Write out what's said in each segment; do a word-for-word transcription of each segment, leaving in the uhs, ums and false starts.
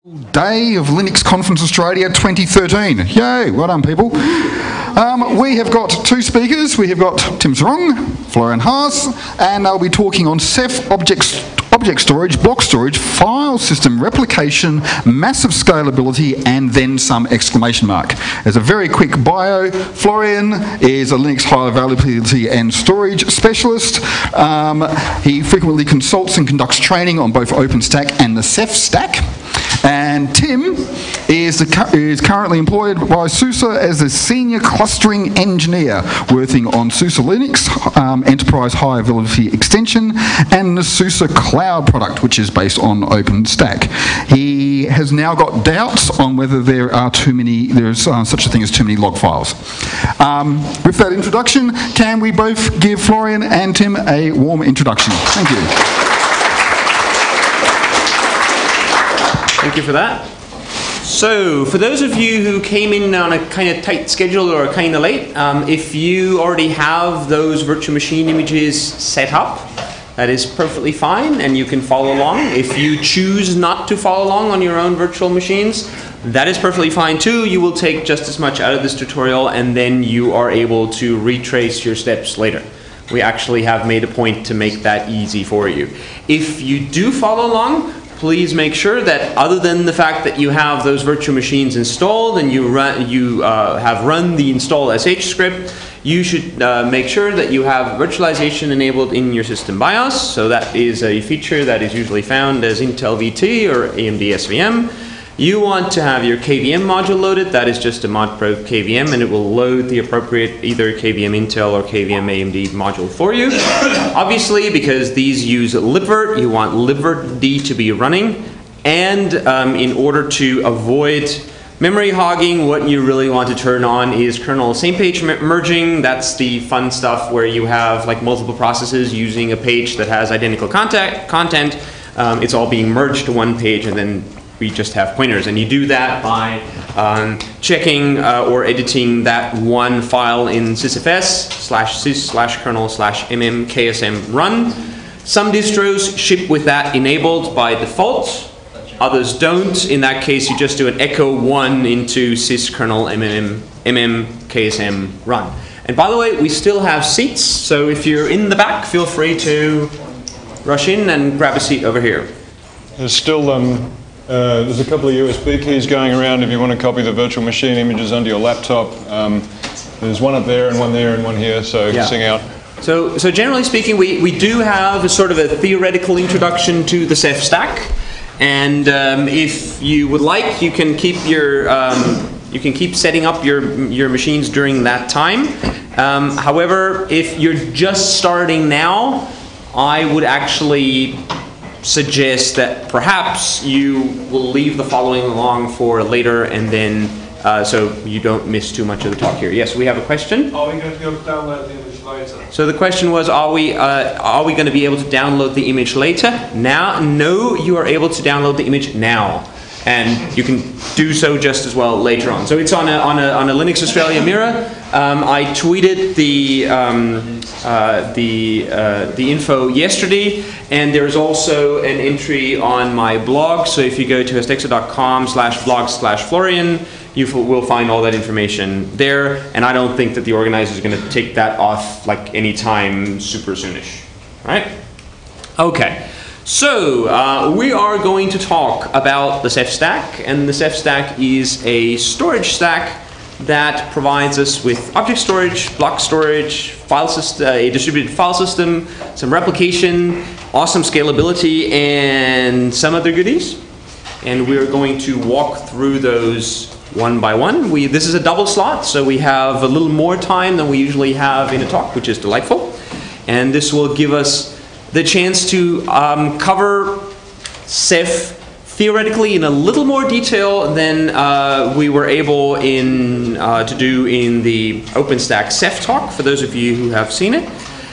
Day of Linux Conference Australia twenty thirteen. Yay, well done people. Um, we have got two speakers. We have got Tim Serong, Florian Haas, and they'll be talking on Ceph object, object storage, block storage, file system replication, massive scalability, and then some exclamation mark. As a very quick bio, Florian is a Linux high availability and storage specialist. Um, he frequently consults and conducts training on both OpenStack and the Ceph stack. And Tim is, the, is currently employed by SUSE as a senior clustering engineer, working on SUSE Linux um, Enterprise High Availability Extension and the SUSE Cloud product, which is based on OpenStack. He has now got doubts on whether there are too many, there's uh, such a thing as too many log files. Um, with that introduction, can we both give Florian and Tim a warm introduction? Thank you. Thank you for that. So, for those of you who came in on a kind of tight schedule or kind of late, um, if you already have those virtual machine images set up, that is perfectly fine and you can follow along. If you choose not to follow along on your own virtual machines, that is perfectly fine too. You will take just as much out of this tutorial and then you are able to retrace your steps later. We actually have made a point to make that easy for you. If you do follow along, please make sure that other than the fact that you have those virtual machines installed and you run, you uh, have run the install sh script, you should uh, make sure that you have virtualization enabled in your system BIOS. So that is a feature that is usually found as Intel V T or A M D S V M. You want to have your K V M module loaded. That is just a modprobe K V M and it will load the appropriate either K V M Intel or K V M A M D module for you. Obviously, because these use libvirt, you want libvirt to be running. And um, in order to avoid memory hogging, what you really want to turn on is kernel same page merging. That's the fun stuff where you have like multiple processes using a page that has identical contact, content. Um, it's all being merged to one page and then we just have pointers, and you do that by um, checking uh, or editing that one file in Ceph F S slash sys slash kernel slash mm ksm run. Some distros ship with that enabled by default, others don't. In that case, you just do an echo one into sys kernel mm, mm ksm run. And by the way, we still have seats, so if you're in the back, feel free to rush in and grab a seat over here. There's still um Uh, there's a couple of U S B keys going around if you want to copy the virtual machine images onto your laptop. Um, there's one up there and one there and one here, so yeah. Sing out. So, so generally speaking, we, we do have a sort of a theoretical introduction to the Ceph stack, and um, if you would like, you can keep your um, you can keep setting up your your machines during that time. Um, however, if you're just starting now, I would actually suggest that perhaps you will leave the following along for later and then uh, so you don't miss too much of the talk here. Yes, we have a question. Are we going to be able to download the image later? So the question was, are we uh, are we going to be able to download the image later? Now, no, you are able to download the image now, and you can do so just as well later on. So it's on a on a on a Linux Australia mirror. Um, I tweeted the um, uh, the uh, the info yesterday, and there is also an entry on my blog. So if you go to hostexo dot com slash blog slash Florian, you will find all that information there. And I don't think that the organizers are going to take that off like anytime super soonish. All right? Okay. So uh, we are going to talk about the Ceph stack, and the Ceph stack is a storage stack that provides us with object storage, block storage, file system, a distributed file system, some replication, awesome scalability, and some other goodies. And we're going to walk through those one by one. We, this is a double slot, so we have a little more time than we usually have in a talk, which is delightful. And this will give us the chance to um, cover Ceph theoretically in a little more detail than uh, we were able in, uh, to do in the OpenStack Ceph talk, for those of you who have seen it,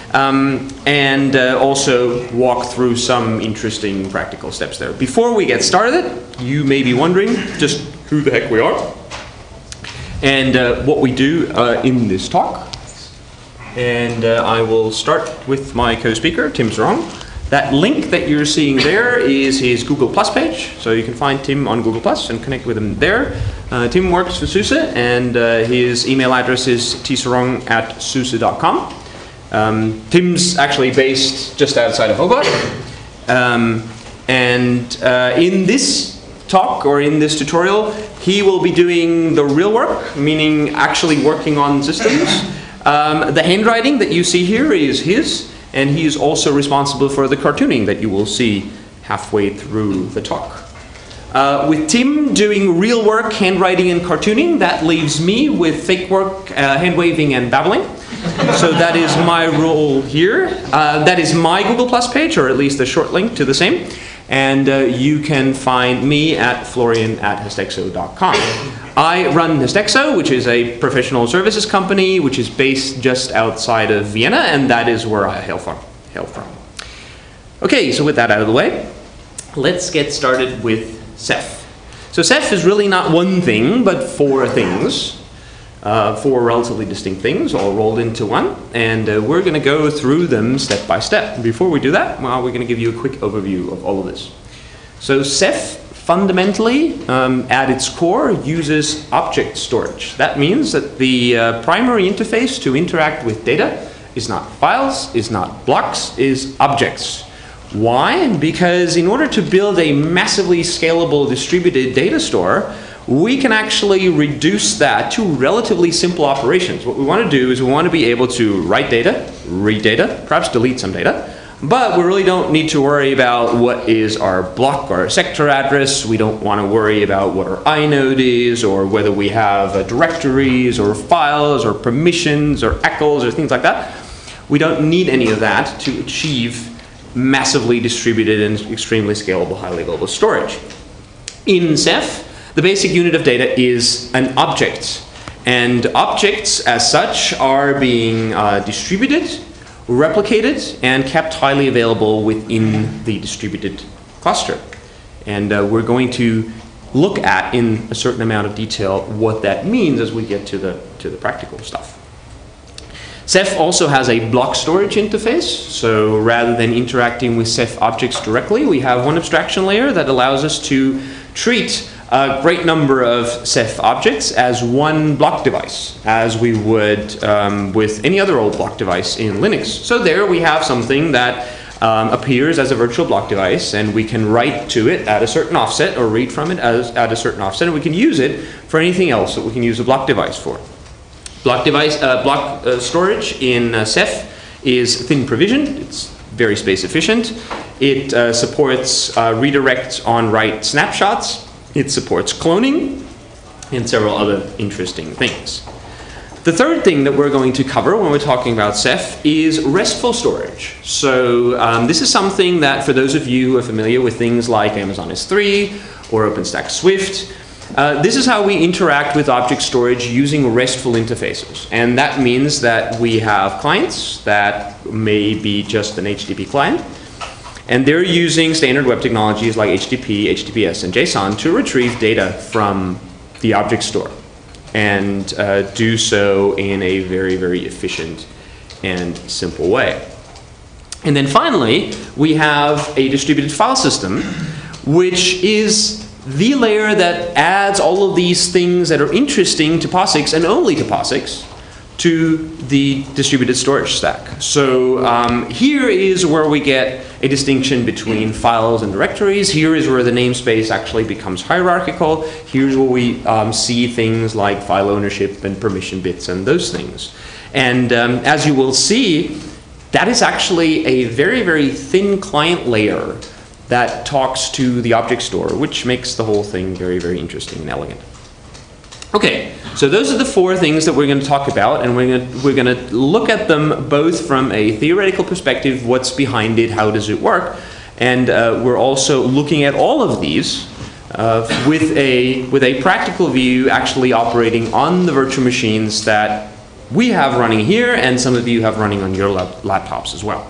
um, and uh, also walk through some interesting practical steps there. Before we get started, you may be wondering just who the heck we are and uh, what we do uh, in this talk. And uh, I will start with my co-speaker, Tim Serong. That link that you're seeing there is his Google Plus page, so you can find Tim on Google Plus and connect with him there. Uh, Tim works for SUSE, and uh, his email address is t serong at suse dot com. Um, Tim's actually based just outside of Hobart, um, and uh, in this talk or in this tutorial, he will be doing the real work, meaning actually working on systems. Um, the handwriting that you see here is his, and he is also responsible for the cartooning that you will see halfway through the talk. Uh, with Tim doing real work, handwriting and cartooning, that leaves me with fake work, uh, hand waving and babbling. So that is my role here. Uh, that is my Google Plus page, or at least a short link to the same. And uh, you can find me at Florian at hestexo dot com. I run Hestexo, which is a professional services company, which is based just outside of Vienna, and that is where I hail from. Hail from. Okay, so with that out of the way, let's get started with Ceph. So Ceph is really not one thing, but four things. Uh, four relatively distinct things, all rolled into one, and uh, we're going to go through them step by step. Before we do that, well, we're going to give you a quick overview of all of this. So Ceph, fundamentally, um, at its core, uses object storage. That means that the uh, primary interface to interact with data is not files, is not blocks, is objects. Why? Because in order to build a massively scalable distributed data store, we can actually reduce that to relatively simple operations. What we want to do is we want to be able to write data, read data, perhaps delete some data, but we really don't need to worry about what is our block or sector address. We don't want to worry about what our inode is, or whether we have uh, directories or files or permissions or E C Ls or things like that. We don't need any of that to achieve massively distributed and extremely scalable, highly available storage. In Ceph, the basic unit of data is an object, and objects as such are being uh, distributed, replicated, and kept highly available within the distributed cluster. And uh, we're going to look at in a certain amount of detail what that means as we get to the, to the practical stuff. Ceph also has a block storage interface, so rather than interacting with Ceph objects directly, we have one abstraction layer that allows us to treat a great number of Ceph objects as one block device, as we would um, with any other old block device in Linux. So there we have something that um, appears as a virtual block device, and we can write to it at a certain offset or read from it as, at a certain offset, and we can use it for anything else that we can use a block device for. Block device, uh, block uh, storage in uh, Ceph is thin provisioned. It's very space efficient. It uh, supports uh, redirect on write snapshots. It supports cloning and several other interesting things. The third thing that we're going to cover when we're talking about Ceph is RESTful storage. So um, this is something that, for those of you who are familiar with things like Amazon S three or OpenStack Swift, uh, this is how we interact with object storage using RESTful interfaces. And that means that we have clients that may be just an H T T P client, and they're using standard web technologies like H T T P, H T T P S, and JSON to retrieve data from the object store, and uh, do so in a very, very efficient and simple way. And then finally, we have a distributed file system, which is the layer that adds all of these things that are interesting to POSIX, and only to POSIX, to the distributed storage stack. So um, here is where we get a distinction between files and directories. Here is where the namespace actually becomes hierarchical. Here's where we um, see things like file ownership and permission bits and those things. And um, as you will see, that is actually a very, very thin client layer that talks to the object store, which makes the whole thing very, very interesting and elegant. Okay, so those are the four things that we're going to talk about, and we're going to, we're going to look at them both from a theoretical perspective, what's behind it, how does it work, and uh, we're also looking at all of these uh, with, a, with a practical view actually operating on the virtual machines that we have running here, and some of you have running on your lap laptops as well.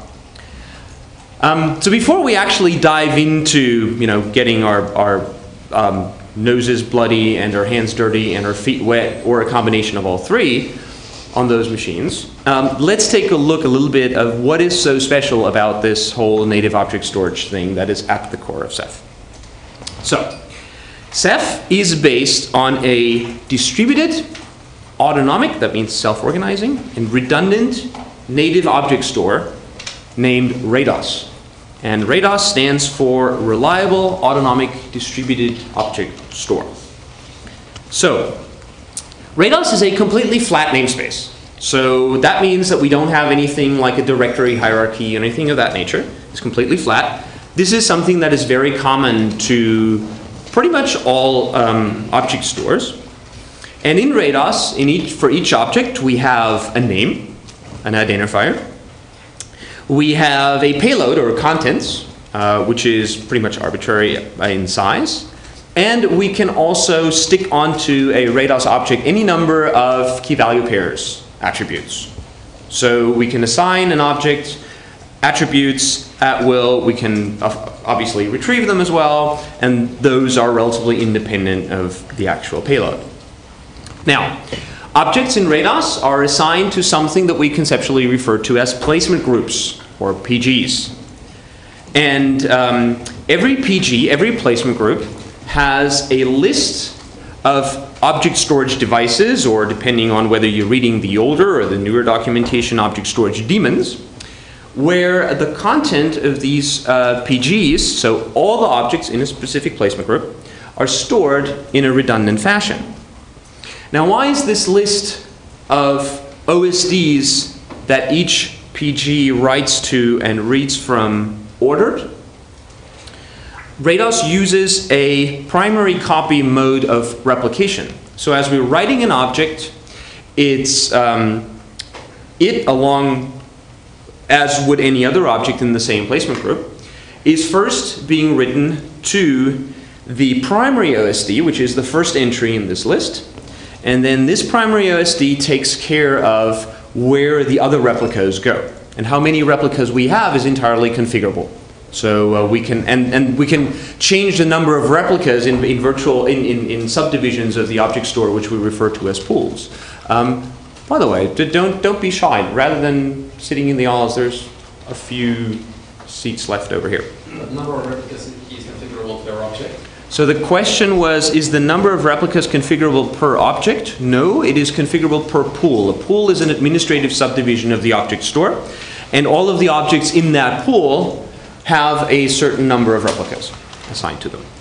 Um, so before we actually dive into, you know, getting our, our um, noses bloody and our hands dirty and our feet wet, or a combination of all three, on those machines, um, let's take a look a little bit of what is so special about this whole native object storage thing that is at the core of Ceph. So, Ceph is based on a distributed, autonomic, that means self-organizing, and redundant native object store named RADOS. And RADOS stands for Reliable Autonomic Distributed Object Store. So, RADOS is a completely flat namespace. So that means that we don't have anything like a directory hierarchy or anything of that nature. It's completely flat. This is something that is very common to pretty much all um, object stores. And in RADOS, in each, for each object, we have a name, an identifier. We have a payload or contents, uh, which is pretty much arbitrary in size. And we can also stick onto a RADOS object any number of key value pairs attributes. So we can assign an object attributes at will. We can obviously retrieve them as well, and those are relatively independent of the actual payload. Now, objects in RADOS are assigned to something that we conceptually refer to as placement groups, or P Gs. And um, every P G, every placement group, has a list of object storage devices, or depending on whether you're reading the older or the newer documentation, object storage daemons, where the content of these uh, P Gs, so all the objects in a specific placement group, are stored in a redundant fashion. Now, why is this list of O S Ds that each P G writes to and reads from ordered? RADOS uses a primary copy mode of replication. So as we're writing an object, it's um, it along, as would any other object in the same placement group, is first being written to the primary O S D, which is the first entry in this list. And then this primary O S D takes care of where the other replicas go. And how many replicas we have is entirely configurable. So uh, we can, and, and we can change the number of replicas in, in virtual, in, in, in subdivisions of the object store, which we refer to as pools. Um, by the way, don't, don't be shy. Rather than sitting in the aisles, there's a few seats left over here. The number of replicas is configurable per object? So the question was, is the number of replicas configurable per object? No, it is configurable per pool. A pool is an administrative subdivision of the object store, and all of the objects in that pool have a certain number of replicas assigned to them.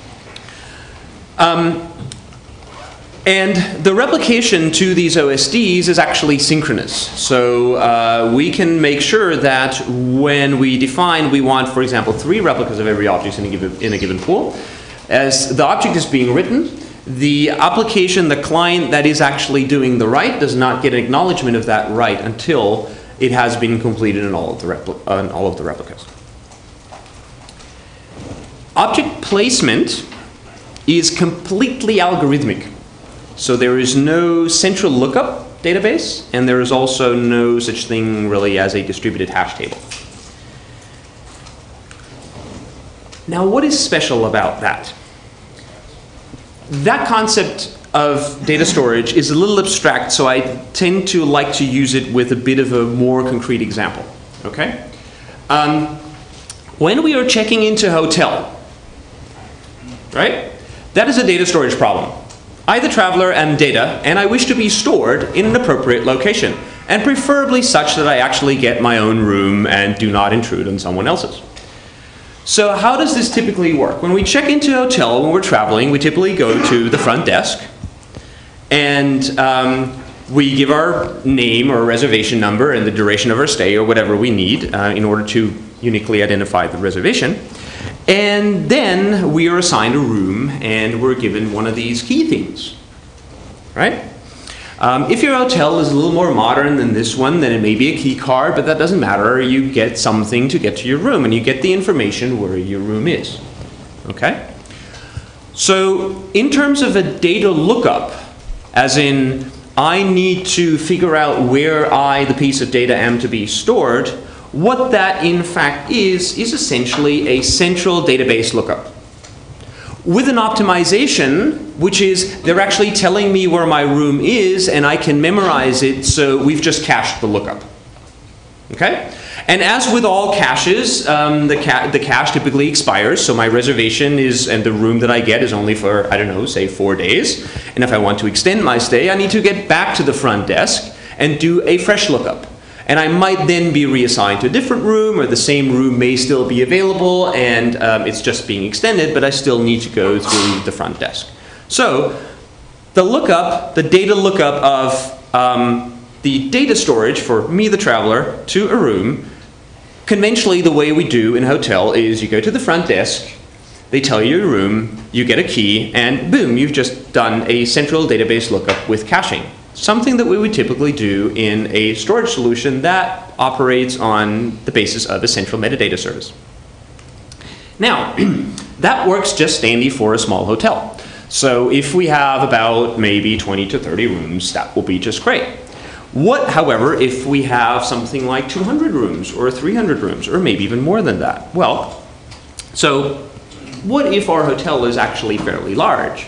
Um, and the replication to these O S Ds is actually synchronous. So uh, we can make sure that when we define we want, for example, three replicas of every object in a given, in a given pool, as the object is being written, the application, the client that is actually doing the write does not get an acknowledgement of that write until it has been completed in all of the, repli uh, in all of the replicas. Object placement is completely algorithmic. So there is no central lookup database, and there is also no such thing really as a distributed hash table. Now, what is special about that? That concept of data storage is a little abstract, so I tend to like to use it with a bit of a more concrete example. Okay? Um, when we are checking into a hotel, right? That is a data storage problem. I, the traveler, am data, and I wish to be stored in an appropriate location, and preferably such that I actually get my own room and do not intrude on someone else's. So how does this typically work? When we check into a hotel, when we're traveling, we typically go to the front desk, and um, we give our name or reservation number and the duration of our stay or whatever we need uh, in order to uniquely identify the reservation. And then we are assigned a room and we're given one of these key things, right? Um, if your hotel is a little more modern than this one, then it may be a key card, but that doesn't matter. You get something to get to your room, and you get the information where your room is, okay? So in terms of a data lookup, as in I need to figure out where I, the piece of data, am to be stored, what that in fact is, is essentially a central database lookup. with an optimization, which is they're actually telling me where my room is, and I can memorize it, so we've just cached the lookup. Okay? And as with all caches, um, the, ca the cache typically expires, so my reservation is, and the room that I get is only for, I don't know, say four days. And if I want to extend my stay, I need to get back to the front desk and do a fresh lookup. And I might then be reassigned to a different room, or the same room may still be available, and um, it's just being extended, but I still need to go through the front desk. So the lookup, the data lookup of um, the data storage for me, the traveler, to a room, conventionally the way we do in a hotel is you go to the front desk, they tell you your room, you get a key, and boom, you've just done a central database lookup with caching. Something that we would typically do in a storage solution that operates on the basis of a central metadata service. Now, that works just dandy for a small hotel. So if we have about maybe twenty to thirty rooms, that will be just great. What, however, if we have something like two hundred rooms or three hundred rooms or maybe even more than that? Well, so what if our hotel is actually fairly large?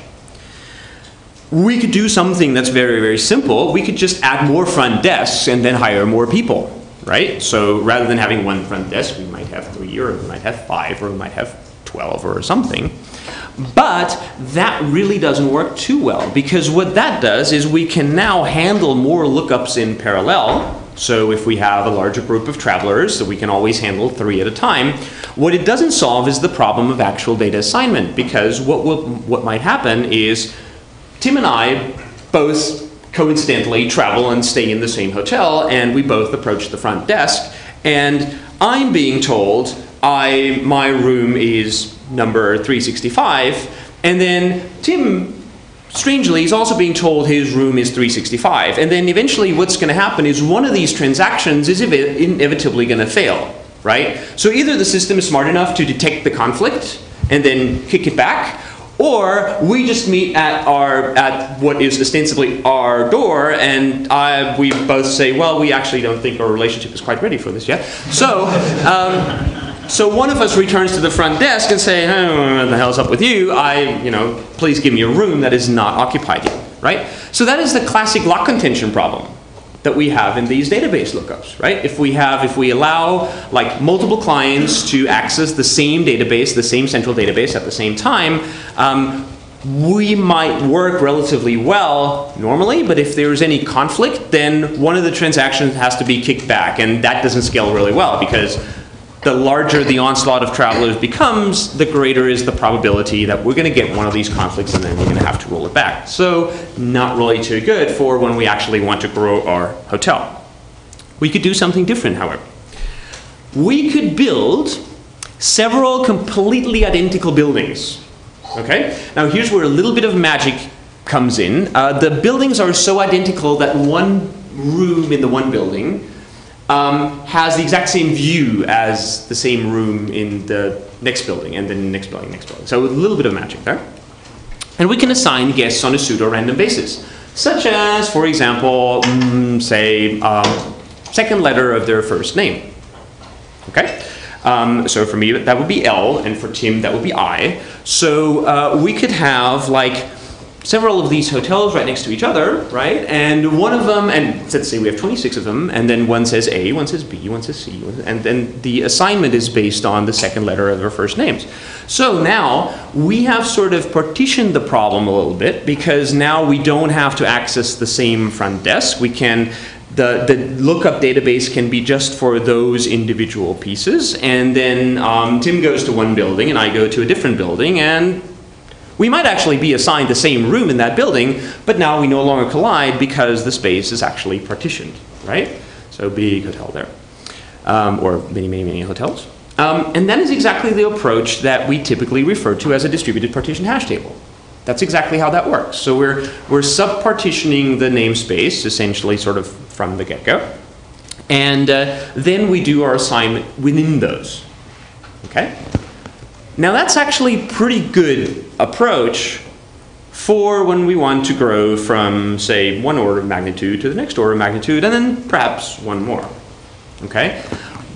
We could do something that's very, very simple. We could just add more front desks and then hire more people, right? So rather than having one front desk, we might have three, or we might have five, or we might have twelve or something. But that really doesn't work too well, because what that does is we can now handle more lookups in parallel. So if we have a larger group of travelers, so we can always handle three at a time. What it doesn't solve is the problem of actual data assignment, because what, what, what might happen is Tim and I both coincidentally travel and stay in the same hotel, and we both approach the front desk, and I'm being told I, my room is number three sixty-five, and then Tim, strangely, is also being told his room is three sixty-five, and then eventually what's going to happen is one of these transactions is inevitably going to fail, right? So either the system is smart enough to detect the conflict and then kick it back, or we just meet at our at what is ostensibly our door, and I, we both say, well, we actually don't think our relationship is quite ready for this yet. So, um, so one of us returns to the front desk and say, oh, what the hell's up with you? I, you know, please give me a room that is not occupied yet, right? So that is the classic lock contention problem that we have in these database lookups, right? If we have, if we allow like multiple clients to access the same database, the same central database at the same time, um, we might work relatively well normally, but if there's any conflict, then one of the transactions has to be kicked back, and that doesn't scale really well, because the larger the onslaught of travelers becomes, the greater is the probability that we're going to get one of these conflicts and then we're going to have to roll it back. So not really too good for when we actually want to grow our hotel. We could do something different, however. We could build several completely identical buildings. Okay? Now here's where a little bit of magic comes in. Uh, the buildings are so identical that one room in the one building Um, has the exact same view as the same room in the next building, and then next building, next building. So a little bit of magic there. And we can assign guests on a pseudo-random basis, such as, for example, mm, say, um, second letter of their first name. Okay? Um, so for me, that would be L, and for Tim, that would be I. So uh, we could have, like, several of these hotels right next to each other, right? And one of them, and let's say we have twenty-six of them, and then one says A, one says B, one says C, and then the assignment is based on the second letter of their first names. So now we have sort of partitioned the problem a little bit, because now we don't have to access the same front desk. We can, the, the lookup database can be just for those individual pieces, and then um, Tim goes to one building and I go to a different building, and we might actually be assigned the same room in that building, but now we no longer collide because the space is actually partitioned, right? So big hotel there, um, or many, many, many hotels. Um, and that is exactly the approach that we typically refer to as a distributed partition hash table. That's exactly how that works. So we're, we're sub-partitioning the namespace, essentially sort of from the get-go. And uh, then we do our assignment within those, okay? Now that's actually pretty good approach for when we want to grow from, say, one order of magnitude to the next order of magnitude, and then perhaps one more, okay?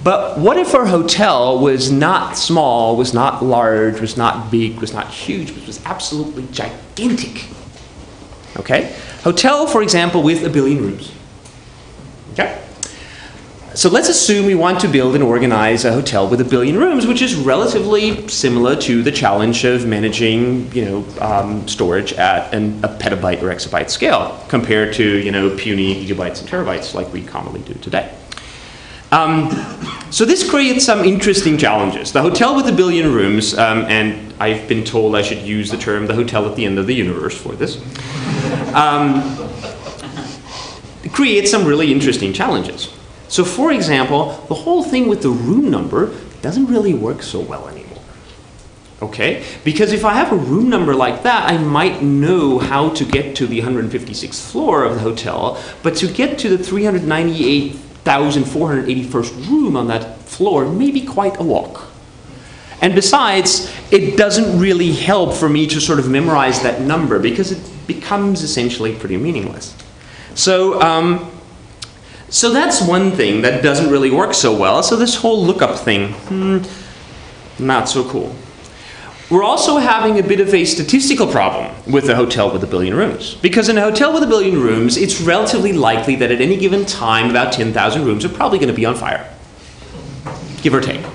But what if our hotel was not small, was not large, was not big, was not huge, but was absolutely gigantic? Okay? Hotel, for example, with a billion rooms. Okay? So let's assume we want to build and organize a hotel with a billion rooms, which is relatively similar to the challenge of managing, you know, um, storage at an, a petabyte or exabyte scale compared to, you know, puny gigabytes and terabytes like we commonly do today. Um, so this creates some interesting challenges. The hotel with a billion rooms, um, and I've been told I should use the term the hotel at the end of the universe for this, um, creates some really interesting challenges. So for example, the whole thing with the room number doesn't really work so well anymore. Okay? Because if I have a room number like that, I might know how to get to the one hundred fifty-sixth floor of the hotel, but to get to the three hundred ninety-eight thousand four hundred eighty-first room on that floor may be quite a walk. And besides, it doesn't really help for me to sort of memorize that number because it becomes essentially pretty meaningless. So, um, So that's one thing that doesn't really work so well. So this whole lookup thing, hmm, not so cool. We're also having a bit of a statistical problem with a hotel with a billion rooms. Because in a hotel with a billion rooms, it's relatively likely that at any given time, about ten thousand rooms are probably going to be on fire. Give or take.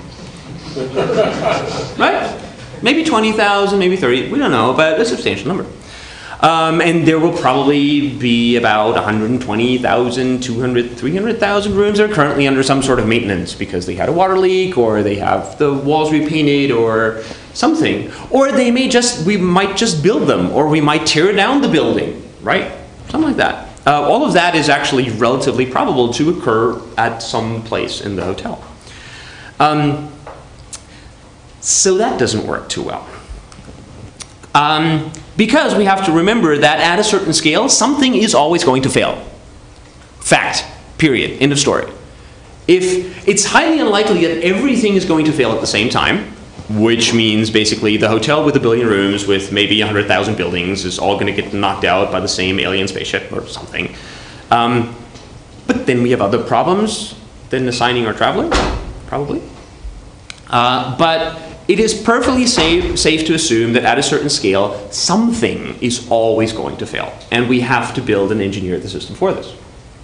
Right? Maybe twenty thousand, maybe thirty, we don't know, but a substantial number. Um, and there will probably be about one hundred twenty thousand, two hundred, three hundred thousand rooms that are currently under some sort of maintenance because they had a water leak or they have the walls repainted or something. Or they may just, we might just build them or we might tear down the building, right? Something like that. Uh, all of that is actually relatively probable to occur at some place in the hotel. Um, so that doesn't work too well. Um, because we have to remember that at a certain scale, something is always going to fail. Fact. Period. End of story. If it's highly unlikely that everything is going to fail at the same time, which means basically the hotel with a billion rooms with maybe one hundred thousand buildings is all going to get knocked out by the same alien spaceship or something. Um, but then we have other problems than assigning our traveler, probably. Uh, but it is perfectly safe, safe to assume that at a certain scale, something is always going to fail. And we have to build and engineer the system for this.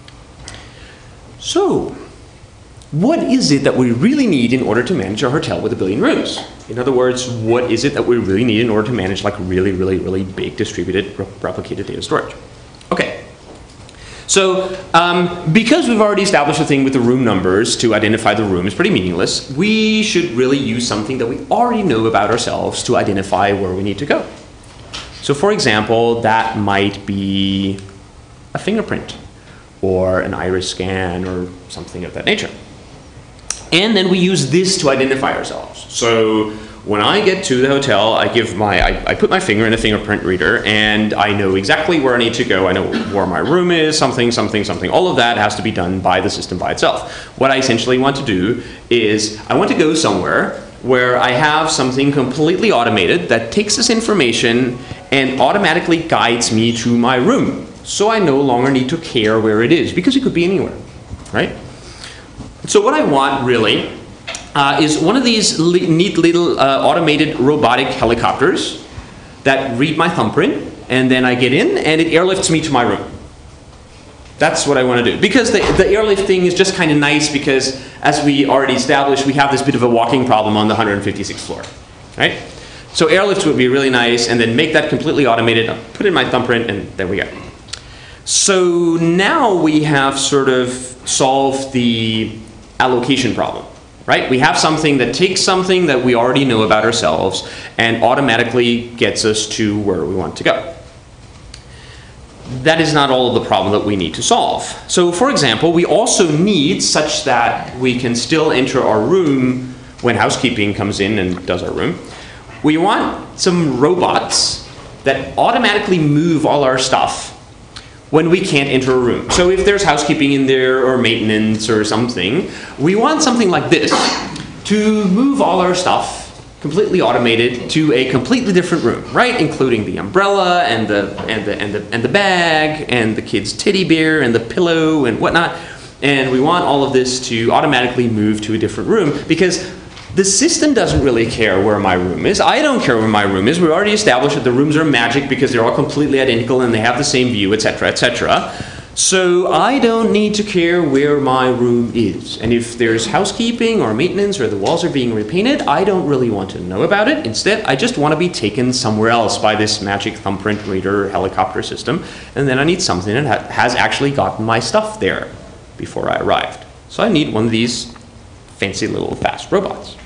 So, what is it that we really need in order to manage our hotel with a billion rooms? In other words, what is it that we really need in order to manage like really, really, really big distributed replicated data storage? Okay. So, um, because we've already established a thing with the room numbers to identify the room is pretty meaningless, we should really use something that we already know about ourselves to identify where we need to go. So for example, that might be a fingerprint or an iris scan or something of that nature. And then we use this to identify ourselves. So when I get to the hotel, I give my, I, I put my finger in a fingerprint reader and I know exactly where I need to go. I know where my room is, something, something, something. All of that has to be done by the system by itself. What I essentially want to do is I want to go somewhere where I have something completely automated that takes this information and automatically guides me to my room. So I no longer need to care where it is because it could be anywhere, right? So what I want really Uh, is one of these li neat little uh, automated robotic helicopters that read my thumbprint, and then I get in, and it airlifts me to my room. That's what I want to do. Because the, the airlift thing is just kind of nice because, as we already established, we have this bit of a walking problem on the one hundred fifty-sixth floor, right? So airlift would be really nice, and then make that completely automated, I'll put in my thumbprint, and there we go. So now we have sort of solved the allocation problem. Right? We have something that takes something that we already know about ourselves and automatically gets us to where we want to go. That is not all of the problem that we need to solve. So for example, we also need such that we can still enter our room when housekeeping comes in and does our room. We want some robots that automatically move all our stuff when we can't enter a room. So if there's housekeeping in there or maintenance or something, we want something like this to move all our stuff completely automated to a completely different room, right? Including the umbrella and the and the and the and the bag and the kid's teddy bear and the pillow and whatnot. And we want all of this to automatically move to a different room because the system doesn't really care where my room is. I don't care where my room is. We already established that the rooms are magic because they're all completely identical and they have the same view, et cetera, et cetera. So I don't need to care where my room is. And if there's housekeeping or maintenance or the walls are being repainted, I don't really want to know about it. Instead, I just want to be taken somewhere else by this magic thumbprint reader helicopter system. And then I need something that ha has actually gotten my stuff there before I arrived. So I need one of these fancy little fast robots.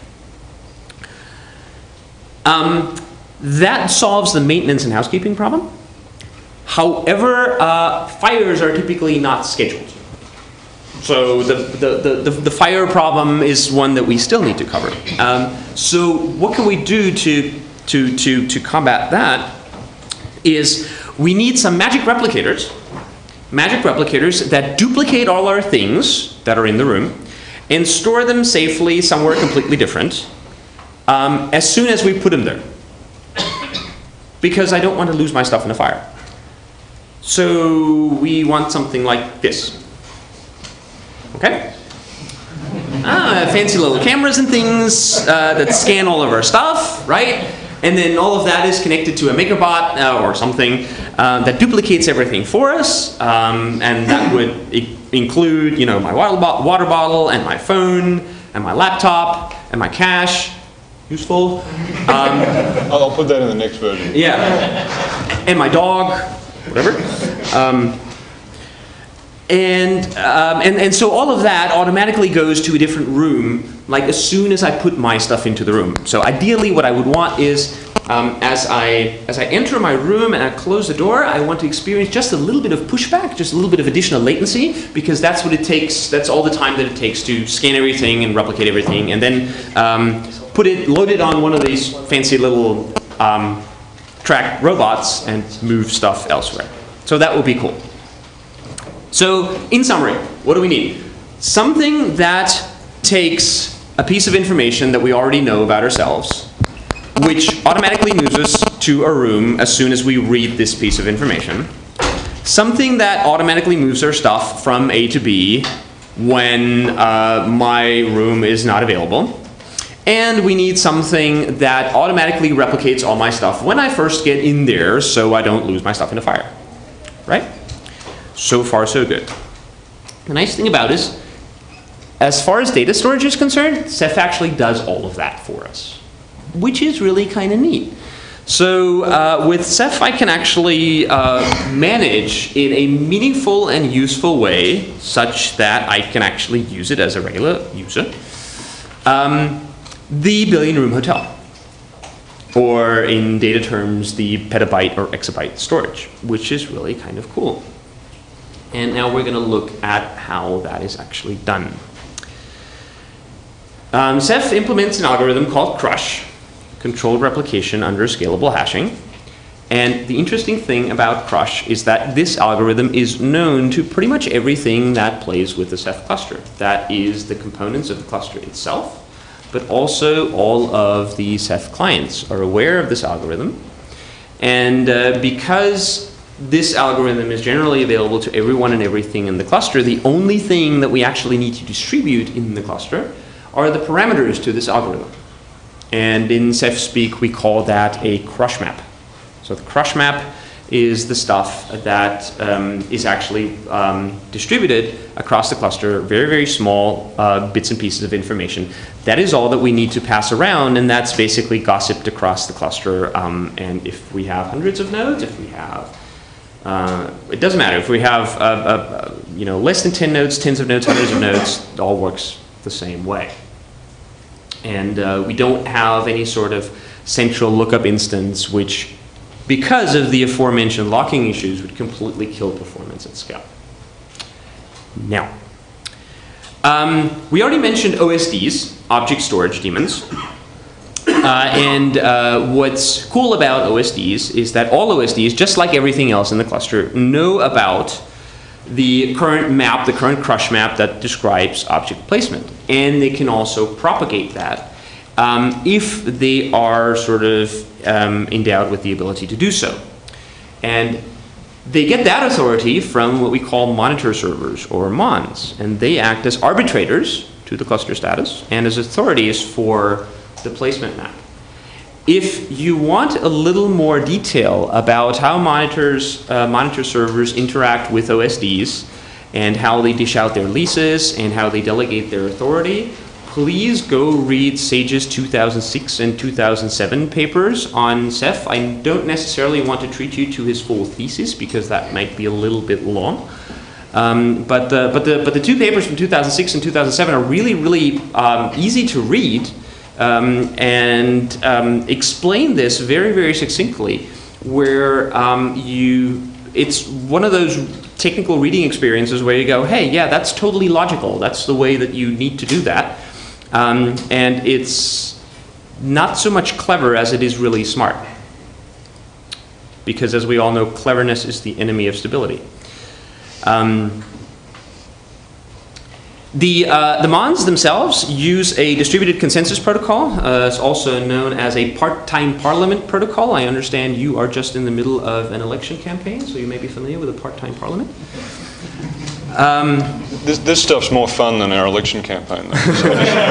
Um, that solves the maintenance and housekeeping problem. However, uh, fires are typically not scheduled. So the, the, the, the fire problem is one that we still need to cover. Um, so what can we do to, to, to, to combat that is we need some magic replicators, magic replicators that duplicate all our things that are in the room and store them safely somewhere completely different um, as soon as we put them there. Because I don't want to lose my stuff in a fire. So we want something like this. Okay? Ah, fancy little cameras and things uh, that scan all of our stuff, right? And then all of that is connected to a MakerBot uh, or something uh, that duplicates everything for us. Um, and that would include, you know, my water, bo water bottle and my phone and my laptop and my cache. Useful. Um, I'll put that in the next version. Yeah. And my dog, whatever. Um, and, um, and, and so all of that automatically goes to a different room, like as soon as I put my stuff into the room. So ideally what I would want is, um, as, I, as I enter my room and I close the door, I want to experience just a little bit of pushback, just a little bit of additional latency, because that's what it takes, that's all the time that it takes to scan everything and replicate everything, and then um, put it, load it on one of these fancy little um, track robots and move stuff elsewhere. So that would be cool. So in summary, what do we need? Something that takes a piece of information that we already know about ourselves, which automatically moves us to a room as soon as we read this piece of information. Something that automatically moves our stuff from A to B when uh, my room is not available. And we need something that automatically replicates all my stuff when I first get in there so I don't lose my stuff in a fire. Right? So far, so good. The nice thing about it is, as far as data storage is concerned, Ceph actually does all of that for us, which is really kind of neat. So uh, with Ceph, I can actually uh, manage in a meaningful and useful way such that I can actually use it as a regular user. Um, the billion room hotel, or in data terms, the petabyte or exabyte storage, which is really kind of cool. And now we're going to look at how that is actually done. Um, Ceph implements an algorithm called CRUSH, controlled replication under scalable hashing. And the interesting thing about CRUSH is that this algorithm is known to pretty much everything that plays with the Ceph cluster. That is the components of the cluster itself, but also all of the Ceph clients are aware of this algorithm. And uh, because this algorithm is generally available to everyone and everything in the cluster, the only thing that we actually need to distribute in the cluster are the parameters to this algorithm. And in Ceph speak, we call that a crush map. So the crush map is the stuff that um, is actually um, distributed across the cluster, very, very small uh, bits and pieces of information. That is all that we need to pass around, and that's basically gossiped across the cluster. Um, and if we have hundreds of nodes, if we have Uh, it doesn't matter if we have uh, uh, you know, less than ten nodes, tens of nodes, hundreds of nodes, it all works the same way. And uh, we don't have any sort of central lookup instance which, because of the aforementioned locking issues, would completely kill performance at scale. Now, um, we already mentioned O S Ds, object storage daemons. Uh, and uh, what's cool about O S Ds is that all O S Ds, just like everything else in the cluster, know about the current map, the current crush map that describes object placement. And they can also propagate that um, if they are sort of um, endowed with the ability to do so. And they get that authority from what we call monitor servers, or mons, and they act as arbitrators to the cluster status and as authorities for the placement map. If you want a little more detail about how monitors, uh, monitor servers interact with O S Ds and how they dish out their leases and how they delegate their authority, please go read Sage's two thousand six and two thousand seven papers on Ceph. I don't necessarily want to treat you to his full thesis because that might be a little bit long. Um, but, the, but, the, but the two papers from two thousand six and two thousand seven are really, really um, easy to read um, and um, explain this very, very succinctly, where um, you, it's one of those technical reading experiences where you go, hey, yeah, that's totally logical. That's the way that you need to do that. Um, and it's not so much clever as it is really smart. Because as we all know, cleverness is the enemy of stability. Um, the, uh, the mons themselves use a distributed consensus protocol. Uh, it's also known as a part-time parliament protocol. I understand you are just in the middle of an election campaign, so you may be familiar with a part-time parliament. Um, this, this stuff's more fun than our election campaign, though. Is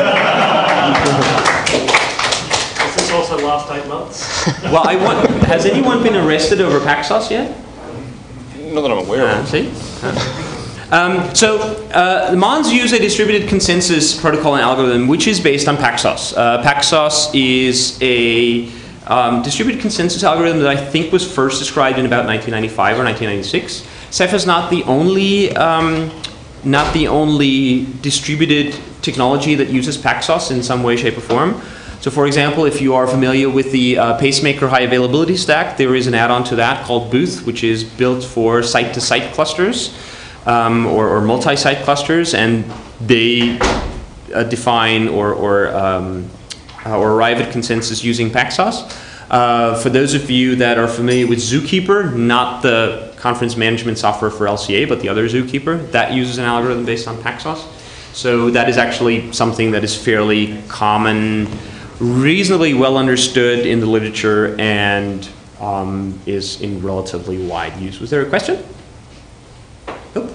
this also last eight months? Well, I want, has anyone been arrested over Paxos yet? Not that I'm aware Uh, of. see? Um, so uh, the mons use a distributed consensus protocol and algorithm which is based on Paxos. Uh, Paxos is a um, distributed consensus algorithm that I think was first described in about nineteen ninety-five or nineteen ninety-six. Ceph is not the only um, not the only distributed technology that uses Paxos in some way, shape, or form. So for example, if you are familiar with the uh, pacemaker high availability stack, there is an add-on to that called Booth, which is built for site-to-site clusters um, or, or multi-site clusters, and they uh, define or, or, um, uh, or arrive at consensus using Paxos. Uh, for those of you that are familiar with Zookeeper, not the conference management software for L C A, but the other Zookeeper, that uses an algorithm based on Paxos. So that is actually something that is fairly common, reasonably well understood in the literature, and um, is in relatively wide use. Was there a question? Nope.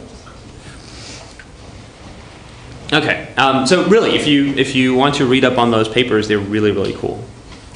Okay. Um, so really, if you if you want to read up on those papers, they're really really cool.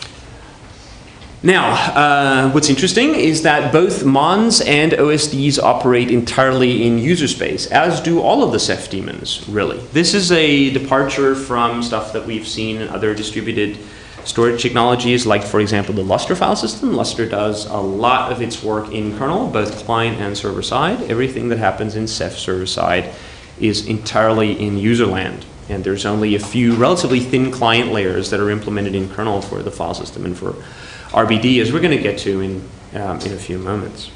Now, uh, what's interesting is that both mons and O S Ds operate entirely in user space, as do all of the Ceph daemons, really. This is a departure from stuff that we've seen in other distributed storage technologies, like, for example, the Lustre file system. Lustre does a lot of its work in kernel, both client and server side. Everything that happens in Ceph server side is entirely in user land. And there's only a few relatively thin client layers that are implemented in kernel for the file system and for R B D, as we're going to get to in, um, in a few moments.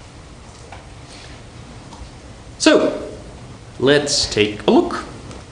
So, let's take a look.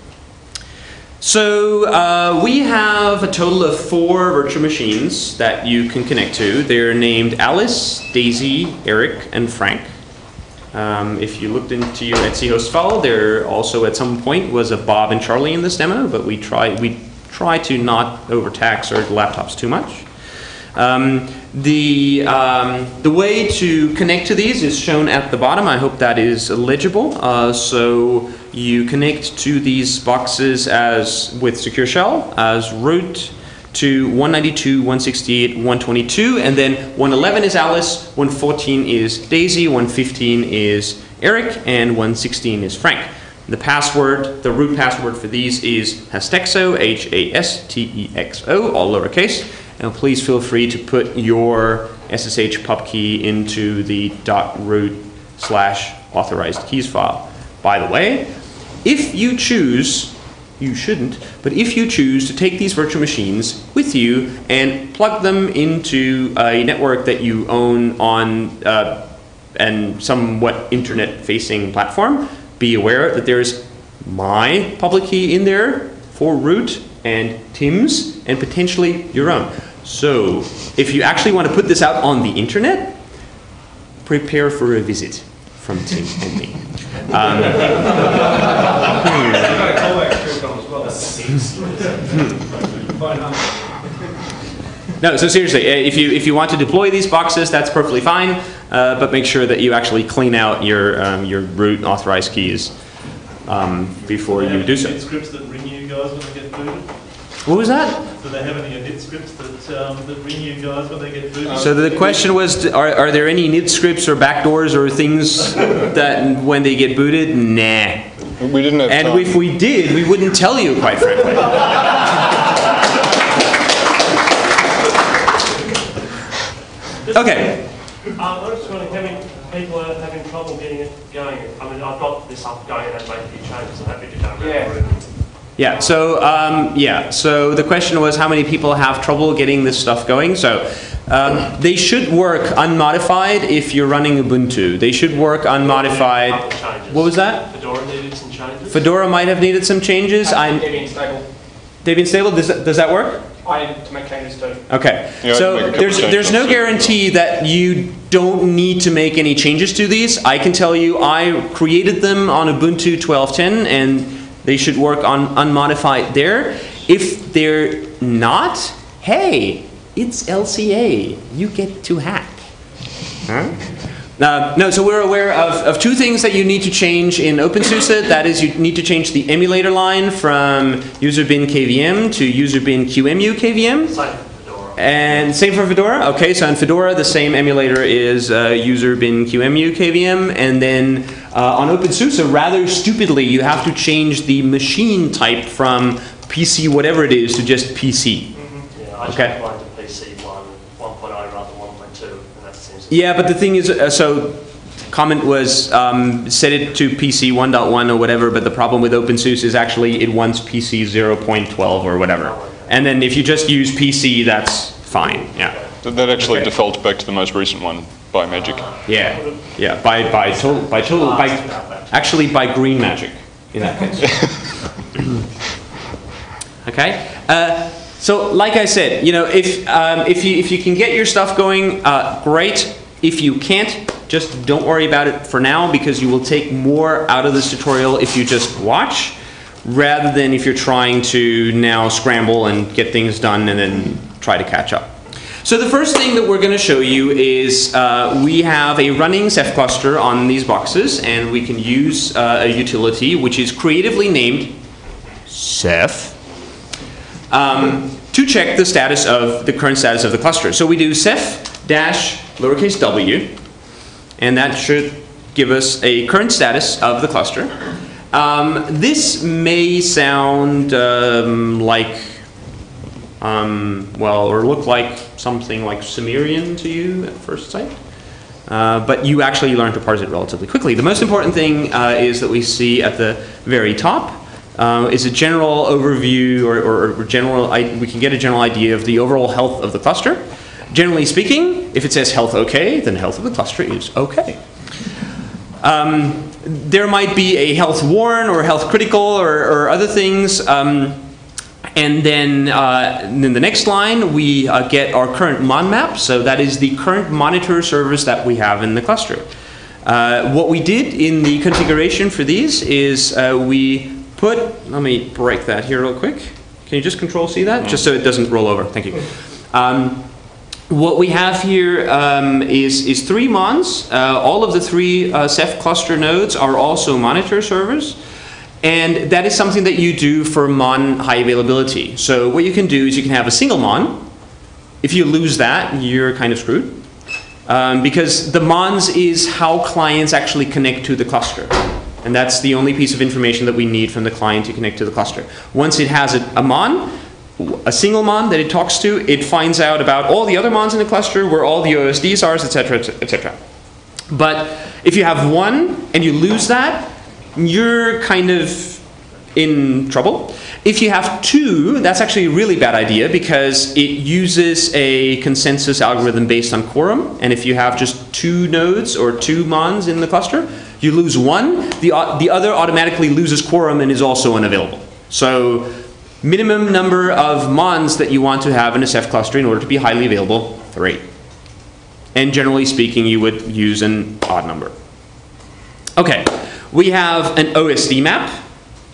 So, uh, we have a total of four virtual machines that you can connect to. They're named Alice, Daisy, Eric, and Frank. Um, if you looked into your Etsy host file, there also at some point was a Bob and Charlie in this demo, but we try, we try to not overtax our laptops too much. Um, the, um, the way to connect to these is shown at the bottom. I hope that is legible. Uh, so you connect to these boxes as with Secure Shell as root to one ninety-two, one sixty-eight, one twenty-two, and then one eleven is Alice, one fourteen is Daisy, one fifteen is Eric, and one sixteen is Frank. The password, the root password for these is hastexo, H A S T E X O, all lowercase. And please feel free to put your S S H pub key into the .root slash authorized keys file. By the way, if you choose, you shouldn't, but if you choose to take these virtual machines with you and plug them into a network that you own on uh, and somewhat internet-facing platform, be aware that there's my public key in there for root and Tim's and potentially your own. So if you actually want to put this out on the internet, prepare for a visit from Tim and me. Um, No, so seriously, if you if you want to deploy these boxes, that's perfectly fine, uh, but make sure that you actually clean out your um, your root authorized keys um, before you do so. Init scripts that ring you guys when they get booted? What was that? Do they have any init scripts that um, that ring you guys when they get booted? So the question was, are, are there any init scripts or backdoors or things that when they get booted? Nah. We didn't have And time. if we did, we wouldn't tell you, quite frankly. Okay. Um, I was just wondering how many people are having trouble getting it going. I mean, I've got this up going and I've made a few changes. I'm happy to go around Yeah. through. Yeah, so um, yeah, so the question was how many people have trouble getting this stuff going. So um, they should work unmodified if you're running Ubuntu. They should work unmodified. Changes. What was that? Fedora needed some changes. Fedora might have needed some changes. I'm, They've been stable. they've been stable. Does that, does that work? I need to make changes too. Okay, Yeah, I so can make a couple there's changes there's no on guarantee that you don't need to make any changes to these. I can tell you I created them on Ubuntu twelve ten and they should work on unmodified there. If they're not, hey, it's L C A. You get to hack. Huh? Uh, no, so we're aware of, of two things that you need to change in OpenSUSE. That is, you need to change the emulator line from userbin K V M to userbin Q M U K V M. Same for Fedora. And same for Fedora. Okay, so in Fedora, the same emulator is uh, userbin Q M U K V M. And then uh, on OpenSUSE, rather stupidly, you have to change the machine type from P C whatever it is to just P C. Mm-hmm. Yeah, I Okay. changed mine to P C one, one point oh rather than one point two, and that seems to Yeah, but the thing is, uh, so comment was um, set it to P C one point one or whatever, but the problem with OpenSUSE is actually it wants P C zero point twelve or whatever. And then if you just use P C, that's fine. Yeah. That that actually Okay. defaults back to the most recent one by magic. Yeah. Yeah. By by total by total by actually by green magic in that case. Okay. Uh, so like I said, you know, if um, if you if you can get your stuff going, uh, great. If you can't, just don't worry about it for now because you will take more out of this tutorial if you just watch, rather than if you're trying to now scramble and get things done and then try to catch up. So the first thing that we're going to show you is uh, we have a running Ceph cluster on these boxes, and we can use uh, a utility which is creatively named Ceph um, to check the status of the current status of the cluster. So we do Ceph dash lowercase w, and that should give us a current status of the cluster. Um, this may sound um, like, um, well, or look like something like Sumerian to you at first sight, uh, but you actually learn to parse it relatively quickly. The most important thing uh, is that we see at the very top uh, is a general overview, or, or, or general, I, we can get a general idea of the overall health of the cluster. Generally speaking, if it says health okay, then health of the cluster is okay. Um, there might be a health warn or health critical or, or other things. Um, and then uh, in the next line, we uh, get our current mon map. So that is the current monitor service that we have in the cluster. Uh, what we did in the configuration for these is uh, we put, let me break that here real quick. Can you just control C that? Just so it doesn't roll over. Thank you. Um, What we have here um, is, is three mons. Uh, all of the three uh, Ceph cluster nodes are also monitor servers. And that is something that you do for mon high availability. So what you can do is you can have a single mon. If you lose that, you're kind of screwed. Um, because the mons is how clients actually connect to the cluster. And that's the only piece of information that we need from the client to connect to the cluster. Once it has a, a mon, a single mon that it talks to, it finds out about all the other mons in the cluster, where all the O S Ds are, et cetera, et cetera. But if you have one and you lose that, you're kind of in trouble. If you have two, that's actually a really bad idea because it uses a consensus algorithm based on quorum. And if you have just two nodes or two mons in the cluster, you lose one, the, the other automatically loses quorum and is also unavailable. So minimum number of mons that you want to have in a Ceph cluster in order to be highly available, three. And generally speaking, you would use an odd number. Okay, we have an O S D map.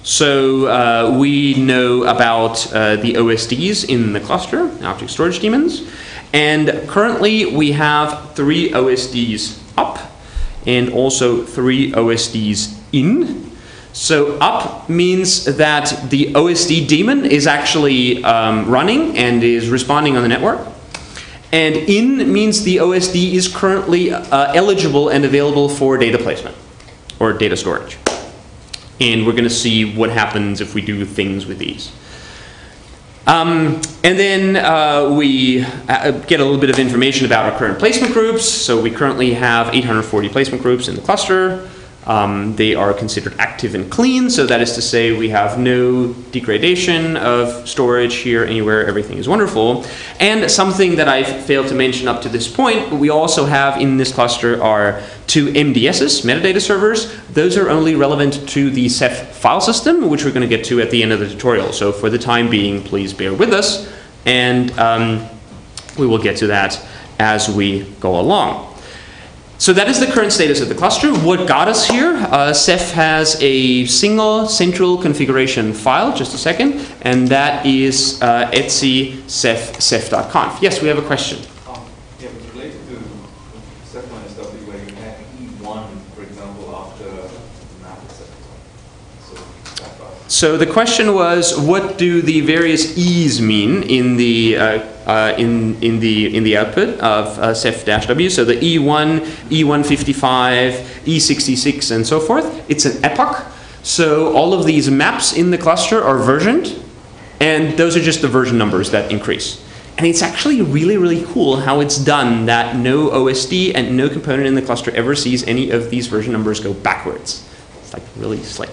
So uh, we know about uh, the O S Ds in the cluster, object storage daemons, and currently we have three O S Ds up and also three O S Ds in. So up means that the O S D daemon is actually um, running and is responding on the network. And in means the O S D is currently uh, eligible and available for data placement or data storage. And we're going to see what happens if we do things with these. Um, and then uh, we uh, get a little bit of information about our current placement groups. So we currently have eight hundred forty placement groups in the cluster. Um, they are considered active and clean, so that is to say we have no degradation of storage here anywhere, everything is wonderful. And something that I've failed to mention up to this point, but we also have in this cluster are two M D Ss, metadata servers. Those are only relevant to the Ceph file system, which we're going to get to at the end of the tutorial. So for the time being, please bear with us, and um, we will get to that as we go along. So that is the current status of the cluster. What got us here? Uh, Ceph has a single central configuration file, just a second, and that is uh, etc ceph ceph dot conf. Yes, we have a question. Um, yeah, but related to Ceph minus W, where you had E one, for example, after the map is set. So, that file. So the question was, what do the various E's mean in the uh, uh, in in the in the output of uh, Ceph-W? So the E one, E one fifty-five, E sixty-six, and so forth. It's an epoch. So all of these maps in the cluster are versioned, and those are just the version numbers that increase. And it's actually really, really cool how it's done that no O S D and no component in the cluster ever sees any of these version numbers go backwards. It's like really slick.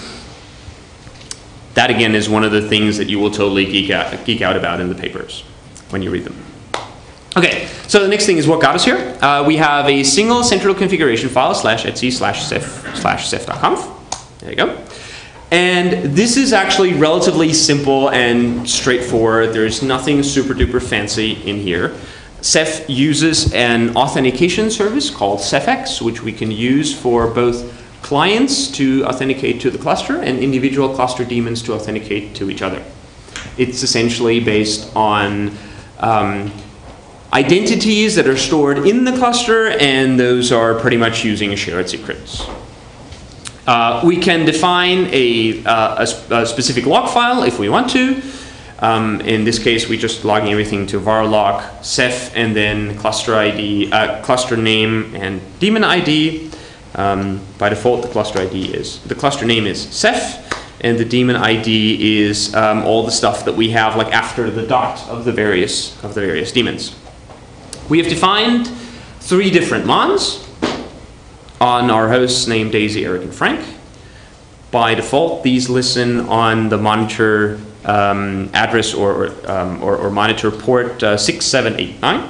That again is one of the things that you will totally geek out, geek out about in the papers when you read them. Okay, so the next thing is what got us here. Uh, we have a single central configuration file slash etc slash ceph slash ceph dot conf. There you go. And this is actually relatively simple and straightforward. There's nothing super duper fancy in here. Ceph uses an authentication service called Ceph X, which we can use for both clients to authenticate to the cluster and individual cluster daemons to authenticate to each other. It's essentially based on um, identities that are stored in the cluster, and those are pretty much using shared secrets. Uh, we can define a, uh, a, a specific log file if we want to. Um, in this case, we're just logging everything to var log ceph and then cluster I D, uh, cluster name and daemon I D. Um, by default, the cluster I D is, the cluster name is Ceph, and the daemon I D is um, all the stuff that we have like after the dot of the various of the various daemons. We have defined three different mons on our hosts named Daisy, Eric, and Frank. By default, these listen on the monitor um, address or or, um, or or monitor port uh, six seven eight nine.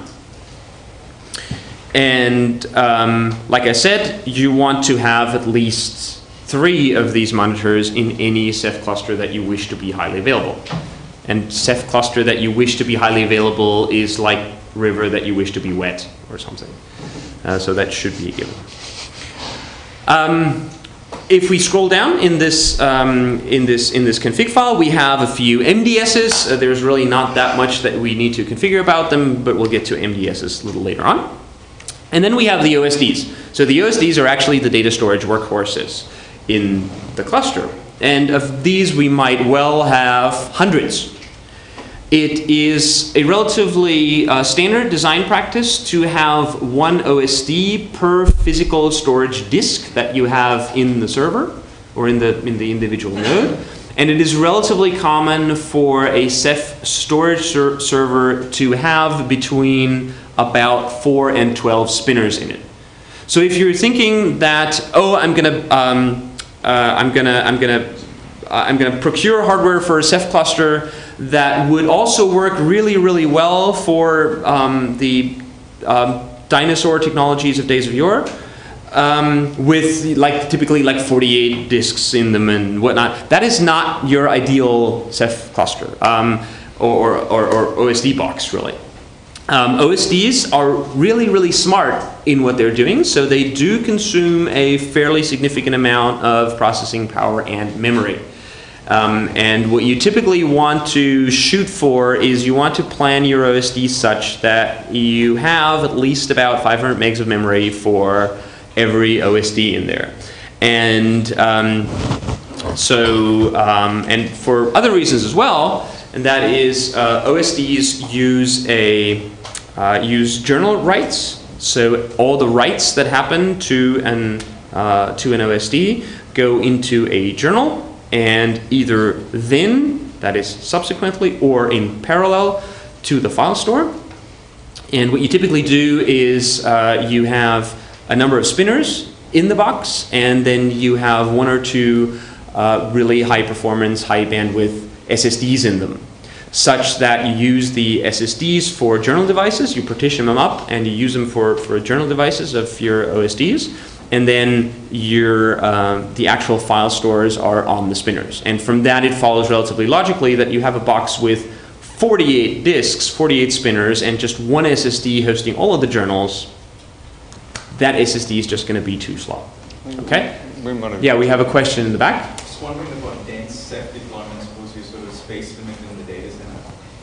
And um, like I said, you want to have at least three of these monitors in any Ceph cluster that you wish to be highly available. And Ceph cluster that you wish to be highly available is like river that you wish to be wet or something. Uh, so that should be a given. Um, if we scroll down in this um, in this in this config file, we have a few M D Ss. Uh, there's really not that much that we need to configure about them, but we'll get to M D Ss a little later on. And then we have the O S Ds. So the O S Ds are actually the data storage workhorses in the cluster. And of these, we might well have hundreds. It is a relatively uh, standard design practice to have one O S D per physical storage disk that you have in the server or in the, in the individual node. And it is relatively common for a Ceph storage ser server to have between about four and twelve spinners in it. So if you're thinking that, oh, I'm gonna, um, uh, I'm gonna, I'm gonna, uh, I'm gonna procure hardware for a Ceph cluster that would also work really, really well for um, the um, dinosaur technologies of days of yore, um, with like typically like forty-eight disks in them and whatnot. That is not your ideal Ceph cluster um, or, or, or O S D box, really. Um, O S Ds are really, really smart in what they're doing, so they do consume a fairly significant amount of processing power and memory. Um, and what you typically want to shoot for is you want to plan your O S D such that you have at least about five hundred megs of memory for every O S D in there. And um, so, um, and for other reasons as well, and that is uh, O S Ds use a uh, use journal writes. So all the writes that happen to an uh, to an O S D go into a journal. And either then, that is subsequently, or in parallel to the file store. And what you typically do is uh, you have a number of spinners in the box, and then you have one or two uh, really high performance, high bandwidth S S Ds in them, such that you use the S S Ds for journal devices, you partition them up, and you use them for, for journal devices of your O S Ds. And then your, uh, the actual file stores are on the spinners. And from that, it follows relatively logically that you have a box with forty-eight disks, forty-eight spinners, and just one S S D hosting all of the journals. That S S D is just going to be too slow. Okay? We might have yeah, we have a question in the back. Just wondering about dense Ceph deployments. Suppose you sort of space limit in the data center.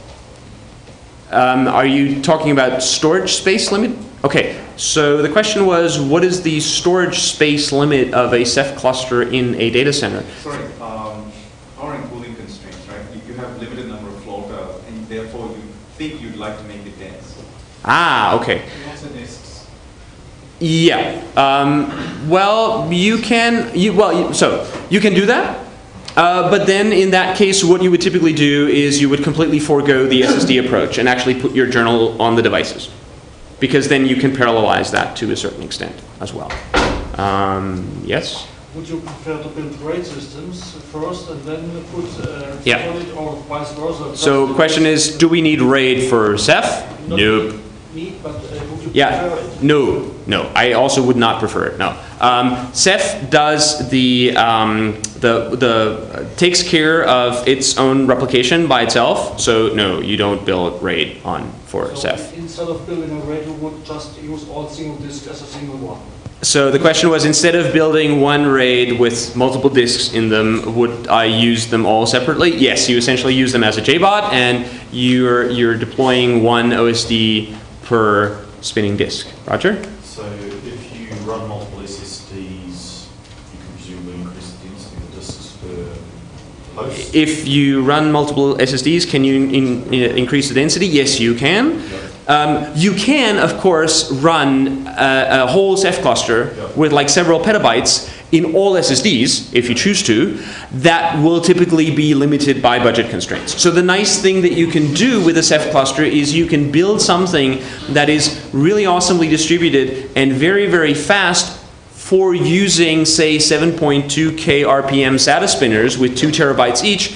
Um, are you talking about storage space limit? Okay, so the question was, what is the storage space limit of a Ceph cluster in a data center? Sorry, um, power and cooling constraints, right? You have limited number of floor tiles, and therefore you think you'd like to make it dense. Ah, okay. Lots of disks. Yeah. Um, well, you can. You, well, you, so you can do that. Uh, but then in that case, what you would typically do is you would completely forego the S S D approach and actually put your journal on the devices, because then you can parallelize that to a certain extent as well. Um, yes? Would you prefer to build RAID systems first and then put uh, Yeah. solid, or vice versa? So question is, do we need RAID for Ceph? Not Nope. Need, but uh, would you Yeah, prefer it? no, no. I also would not prefer it. No, um, Ceph does the um, the the uh, takes care of its own replication by itself. So no, you don't build RAID on for So Ceph. instead of building a RAID, you would just use all single disks as a single one. So the question was, instead of building one RAID with multiple disks in them, would I use them all separately? Yes, you essentially use them as a J BOT, and you're you're deploying one O S D per spinning disk. Roger? So if you run multiple S S Ds, you can presumably increase the density of the disks per host? If you run multiple S S Ds, can you in, in, increase the density? Yes, you can. Yep. Um, you can, of course, run a, a whole Ceph cluster Yep. with like several petabytes in all S S Ds, if you choose to. That will typically be limited by budget constraints. So the nice thing that you can do with a Ceph cluster is you can build something that is really awesomely distributed and very, very fast for using, say, seven point two K R P M SATA spinners with two terabytes each,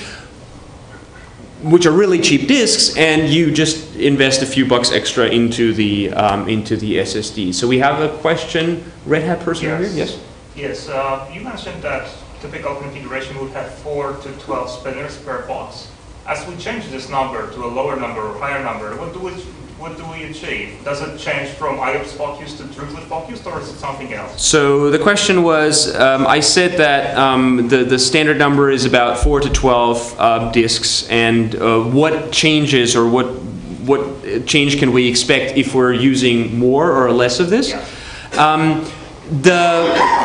which are really cheap disks, and you just invest a few bucks extra into the um, into the S S D. So we have a question, Red Hat person over here? Yes. Yes, uh, you mentioned that typical configuration would have four to twelve spinners per box. As we change this number to a lower number or higher number, what do we what do we achieve? Does it change from I O P S focused to throughput focused, or is it something else? So the question was, um, I said that um, the the standard number is about four to twelve uh, disks, and uh, what changes or what what change can we expect if we're using more or less of this? Yeah. Um, the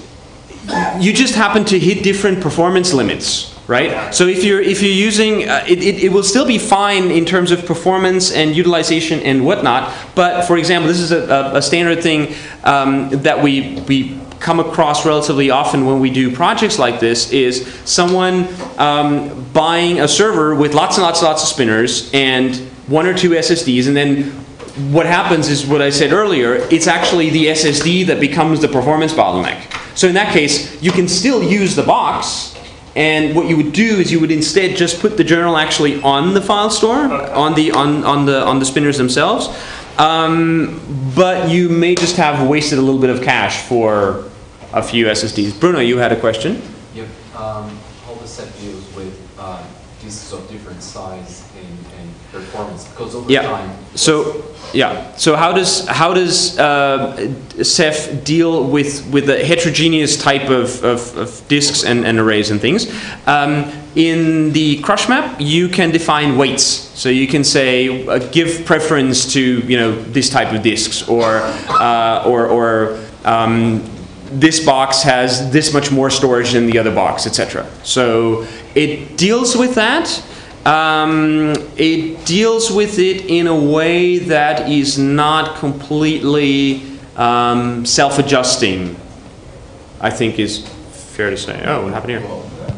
you just happen to hit different performance limits, right? So if you're if you're using, uh, it, it, it will still be fine in terms of performance and utilization and whatnot. But for example, this is a, a standard thing um, that we we come across relatively often when we do projects like this, is someone um, buying a server with lots and lots and lots of spinners and one or two S S Ds, and then what happens is what I said earlier, it's actually the S S D that becomes the performance bottleneck. So in that case, you can still use the box, and what you would do is you would instead just put the journal actually on the file store, okay. on the on, on the on the spinners themselves. Um, but you may just have wasted a little bit of cash for a few S S Ds. Bruno, you had a question? Yep. Um, all the Ceph deals with uh, disks of different size and, and performance? Because over Yeah. time. So yeah. So how does how does uh, Ceph deal with with the heterogeneous type of, of, of disks and, and arrays and things? Um, in the crush map, you can define weights. So you can say uh, give preference to you know this type of disks, or uh, or or um, this box has this much more storage than the other box, et cetera. So it deals with that. Um, it deals with it in a way that is not completely um, self-adjusting, I think is fair to say. Oh, what happened here?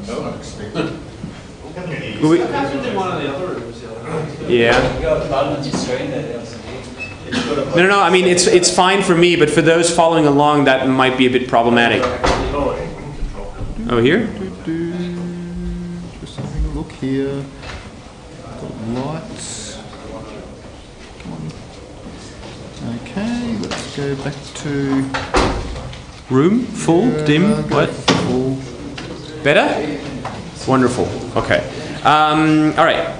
We, yeah. No, no, no. I mean, it's it's fine for me, but for those following along, that might be a bit problematic. Oh, here? Just having a look here. Got lights. Come on. Okay, let's go back to Room? Full? uh, Dim? go What? full. Better? Wonderful. Okay. Um, all right.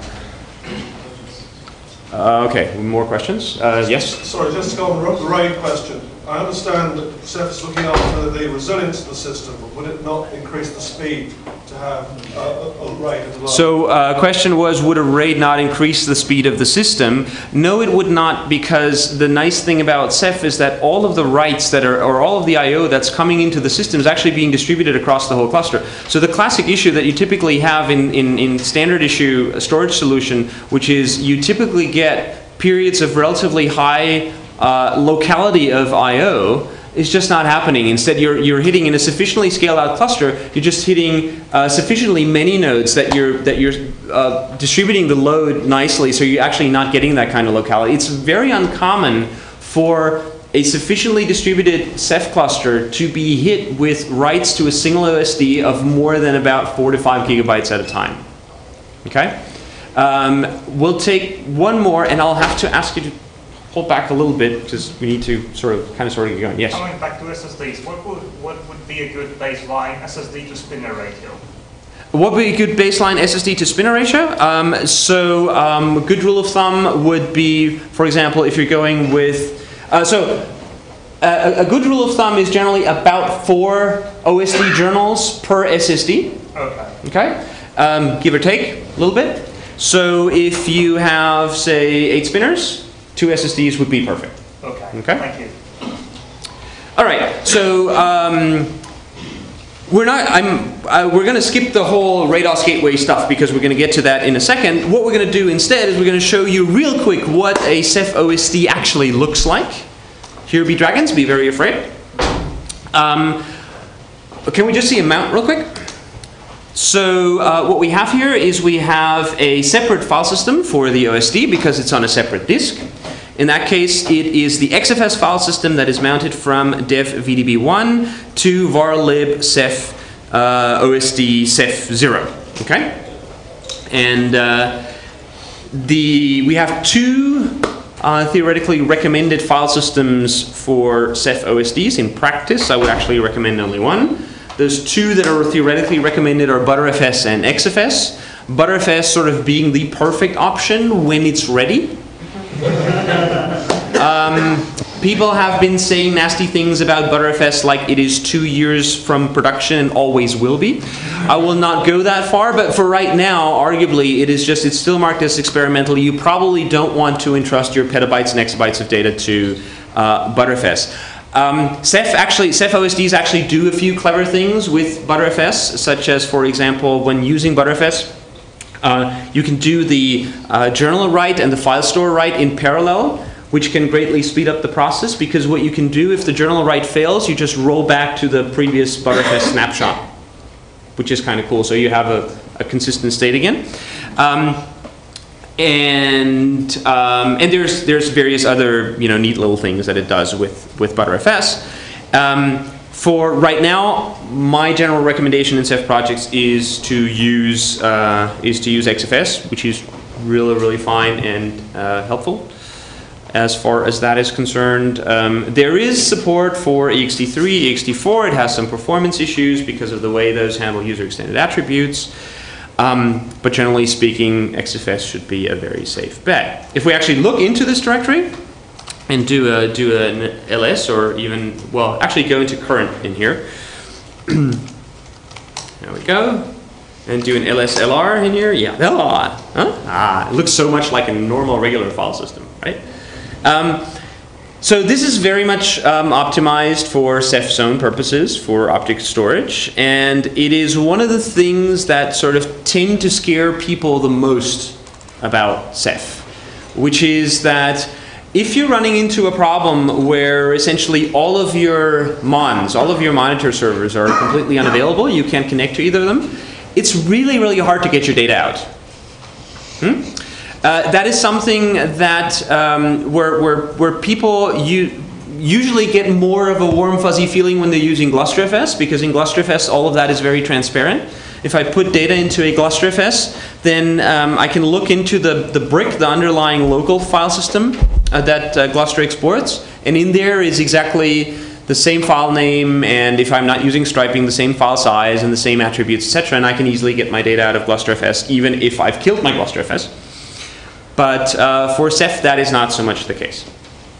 Uh, okay. More questions? Uh, yes? Sorry, just to go on the RAID question. I understand that Ceph is looking after the resilience of the system, but would it not increase the speed to have uh, a, a RAID as well? So uh, question was, would a RAID not increase the speed of the system? No, it would not, because the nice thing about Ceph is that all of the writes that are, or all of the I O that's coming into the system is actually being distributed across the whole cluster. So the classic issue that you typically have in, in, in standard issue storage solution, which is you typically get periods of relatively high uh, locality of I O, is just not happening. Instead, you're, you're hitting in a sufficiently scaled out cluster, you're just hitting uh, sufficiently many nodes that you're, that you're uh, distributing the load nicely, so you're actually not getting that kind of locality. It's very uncommon for a sufficiently distributed Ceph cluster to be hit with writes to a single O S D of more than about four to five gigabytes at a time. Okay? Um, we'll take one more, and I'll have to ask you to hold back a little bit because we need to sort of kind of sort of get going. Yes. Coming back to S S Ds, what would what would be a good baseline S S D to spinner ratio? What would be a good baseline S S D to spinner ratio? Um, so um, a good rule of thumb would be, for example, if you're going with uh, so uh, a good rule of thumb is generally about four O S D journals per S S D. Okay. Okay, um, give or take a little bit. So if you have, say, eight spinners, two S S Ds would be perfect. Okay. Okay. Thank you. All right. So um, we're not. I'm. Uh, we're going to skip the whole RADOS Gateway stuff because we're going to get to that in a second. What we're going to do instead is we're going to show you real quick what a Ceph O S D actually looks like. Here be dragons. Be very afraid. Um, can we just see a mount real quick? So uh, what we have here is we have a separate file system for the O S D because it's on a separate disk. In that case, it is the X F S file system that is mounted from dev V D B one to varlib ceph uh, O S D ceph zero. Okay, and uh, the we have two uh, theoretically recommended file systems for Ceph O S Ds. In practice, I would actually recommend only one. Those two that are theoretically recommended are ButterFS and X F S. ButterFS sort of being the perfect option when it's ready. um, people have been saying nasty things about ButterFS like it is two years from production and always will be. I will not go that far, but for right now, arguably, it is just, it's still marked as experimental. You probably don't want to entrust your petabytes and exabytes of data to uh, ButterFS. Um, Ceph actually, Ceph O S Ds actually do a few clever things with ButterFS, such as, for example, when using ButterFS, uh, you can do the uh, journal write and the file store write in parallel, which can greatly speed up the process, because what you can do if the journal write fails, you just roll back to the previous ButterFS snapshot, which is kind of cool. So you have a, a consistent state again. Um, And um, and there's there's various other you know neat little things that it does with with ButterFS. Um, for right now, my general recommendation in Ceph projects is to use uh, is to use X F S, which is really really fine and uh, helpful as far as that is concerned. Um, there is support for E X T three, E X T four. It has some performance issues because of the way those handle user extended attributes. Um, but generally speaking, X F S should be a very safe bet. If we actually look into this directory and do a, do an L S, or even, well, actually go into current in here. There we go. And do an L S L R in here. Yeah. Oh, huh? Ah, it looks so much like a normal regular file system, right? Um, so this is very much um, optimized for Ceph's own purposes, for object storage, and it is one of the things that sort of tend to scare people the most about Ceph, which is that if you're running into a problem where essentially all of your mons, all of your monitor servers are completely unavailable, you can't connect to either of them, it's really, really hard to get your data out. Hmm? Uh, that is something that um, where, where, where people you usually get more of a warm fuzzy feeling when they're using Gluster F S, because in Gluster F S all of that is very transparent. If I put data into a Gluster F S, then um, I can look into the, the brick, the underlying local file system uh, that uh, Gluster exports, and in there is exactly the same file name, and if I'm not using striping, the same file size and the same attributes, et cetera, and I can easily get my data out of Gluster F S even if I've killed my Gluster F S. But uh, for Ceph, that is not so much the case.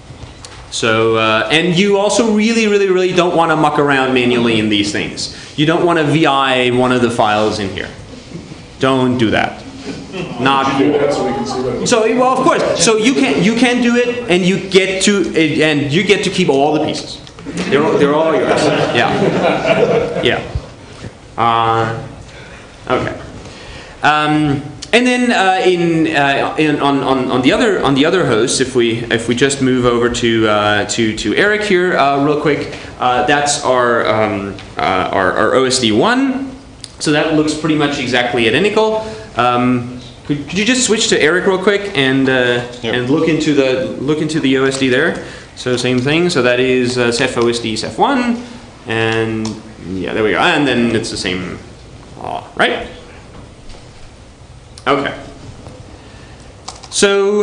So, uh, and you also really, really, really don't want to muck around manually in these things. You don't want to V I one of the files in here. Don't do that. Not cool. So, well, of course. So you can you can do it, and you get to and you get to keep all the pieces. They're all, they're all yours. Yeah. Yeah. Uh, okay. Um, And then uh, in, uh, in on, on, on the other on the other hosts, if we if we just move over to uh, to to Eric here uh, real quick, uh, that's our, um, uh, our our O S D one. So that looks pretty much exactly identical. Um, could, could you just switch to Eric real quick and uh, yep. and look into the look into the O S D there? So same thing. So that is uh, Ceph O S D Ceph one, and yeah, there we go. And then it's the same, uh, right? Okay. So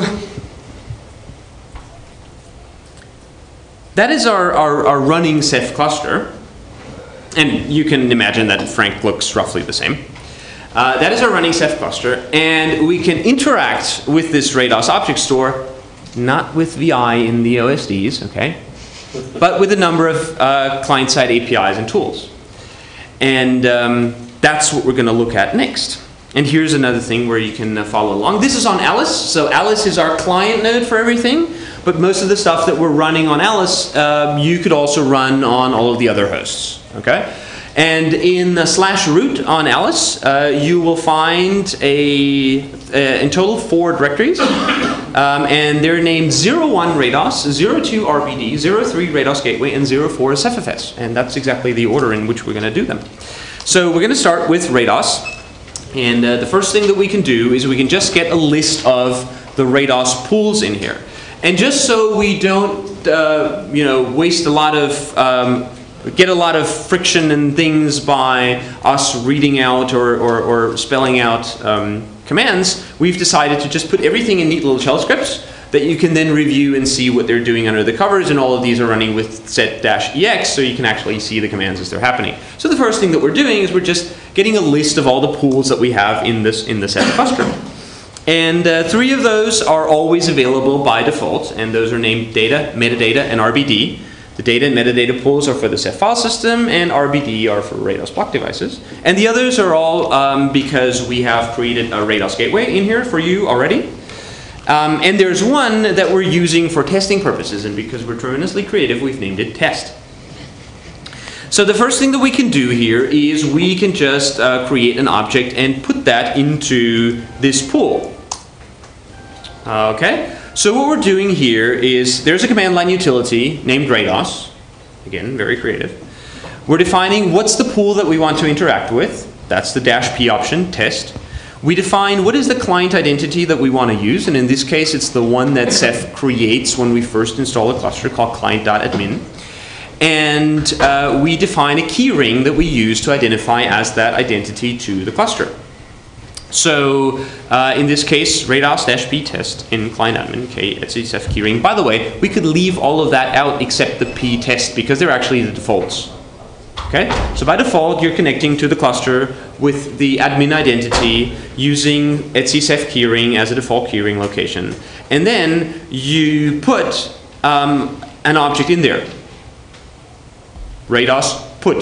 that is our, our, our running Ceph cluster. And you can imagine that Frank looks roughly the same. Uh, that is our running Ceph cluster. And we can interact with this RADOS object store, not with V I in the O S Ds, okay, but with a number of uh, client-side A P Is and tools. And um, that's what we're going to look at next. And here's another thing where you can uh, follow along. This is on Alice. So Alice is our client node for everything. But most of the stuff that we're running on Alice, uh, you could also run on all of the other hosts. Okay? And in the slash root on Alice, uh, you will find a, a in total four directories. Um, and they're named zero one RADOS, zero two R B D, zero three RADOS Gateway, and zero four Ceph F S. And that's exactly the order in which we're going to do them. So we're going to start with RADOS. And uh, the first thing that we can do is we can just get a list of the RADOS pools in here. And just so we don't, uh, you know, waste a lot of, um, get a lot of friction and things by us reading out or, or, or spelling out um, commands, we've decided to just put everything in neat little shell scripts that you can then review and see what they're doing under the covers, and all of these are running with set-ex, so you can actually see the commands as they're happening. So the first thing that we're doing is we're just getting a list of all the pools that we have in this in the Ceph cluster. And uh, three of those are always available by default, and those are named data, metadata, and R B D. The data and metadata pools are for the Ceph file system, and R B D are for RADOS block devices. And the others are all um, because we have created a RADOS gateway in here for you already. Um, and there's one that we're using for testing purposes, and because we're tremendously creative, we've named it test. So the first thing that we can do here is we can just uh, create an object and put that into this pool. Okay, so what we're doing here is there's a command line utility named RADOS. Again, very creative. We're defining what's the pool that we want to interact with. That's the dash P option, test. We define what is the client identity that we want to use, and in this case it's the one that Ceph creates when we first install a cluster called client.admin. And uh, we define a key ring that we use to identify as that identity to the cluster. So uh, in this case, RADOS-p test in client.admin, k etc Ceph key ring. By the way, we could leave all of that out except the p test because they're actually the defaults. Okay, so by default, you're connecting to the cluster with the admin identity using etc Ceph keyring as a default keyring location. And then you put um, an object in there. RADOS put.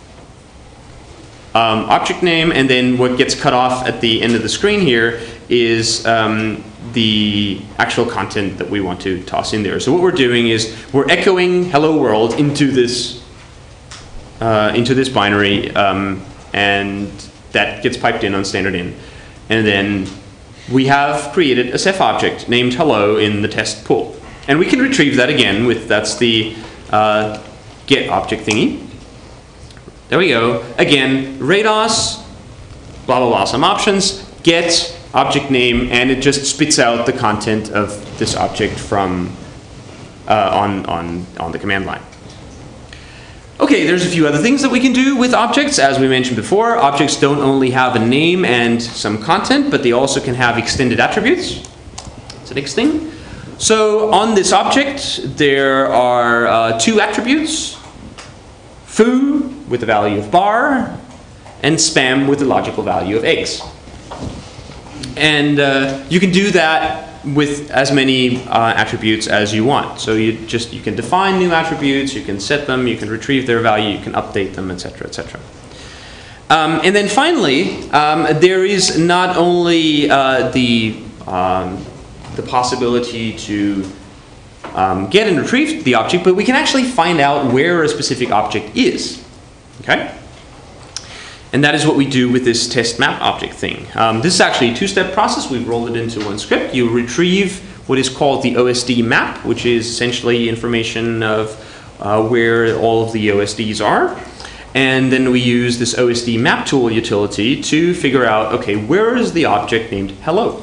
Um, object name, and then what gets cut off at the end of the screen here is um, the actual content that we want to toss in there. So what we're doing is we're echoing hello world into this Uh, into this binary, um, and that gets piped in on standard in. And then we have created a Ceph object named hello in the test pool. And we can retrieve that again with, that's the uh, get object thingy. There we go. Again, RADOS, blah, blah, blah, some options, get object name, and it just spits out the content of this object from uh, on, on, on the command line. Okay, there's a few other things that we can do with objects. As we mentioned before, objects don't only have a name and some content, but they also can have extended attributes. That's the next thing. So on this object, there are uh, two attributes. Foo with the value of bar, and spam with the logical value of eggs. And uh, you can do that with as many uh, attributes as you want. So you just you can define new attributes, you can set them, you can retrieve their value, you can update them, et cetera, et cetera. Um, and then finally, um, there is not only uh, the um, the possibility to um, get and retrieve the object, but we can actually find out where a specific object is. Okay. And that is what we do with this test map object thing. Um, this is actually a two-step process. We've rolled it into one script. You retrieve what is called the O S D map, which is essentially information of uh, where all of the O S Ds are. And then we use this O S D map tool utility to figure out, okay, where is the object named hello?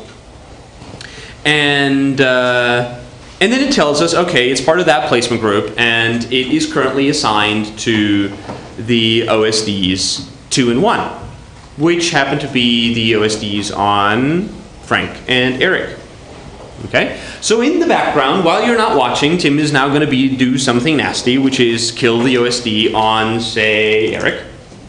And, uh, and then it tells us, okay, it's part of that placement group, and it is currently assigned to the O S Ds two and one, which happen to be the O S Ds on Frank and Eric. Okay, so in the background, while you're not watching, Tim is now going to be do something nasty, which is kill the O S D on, say, Eric,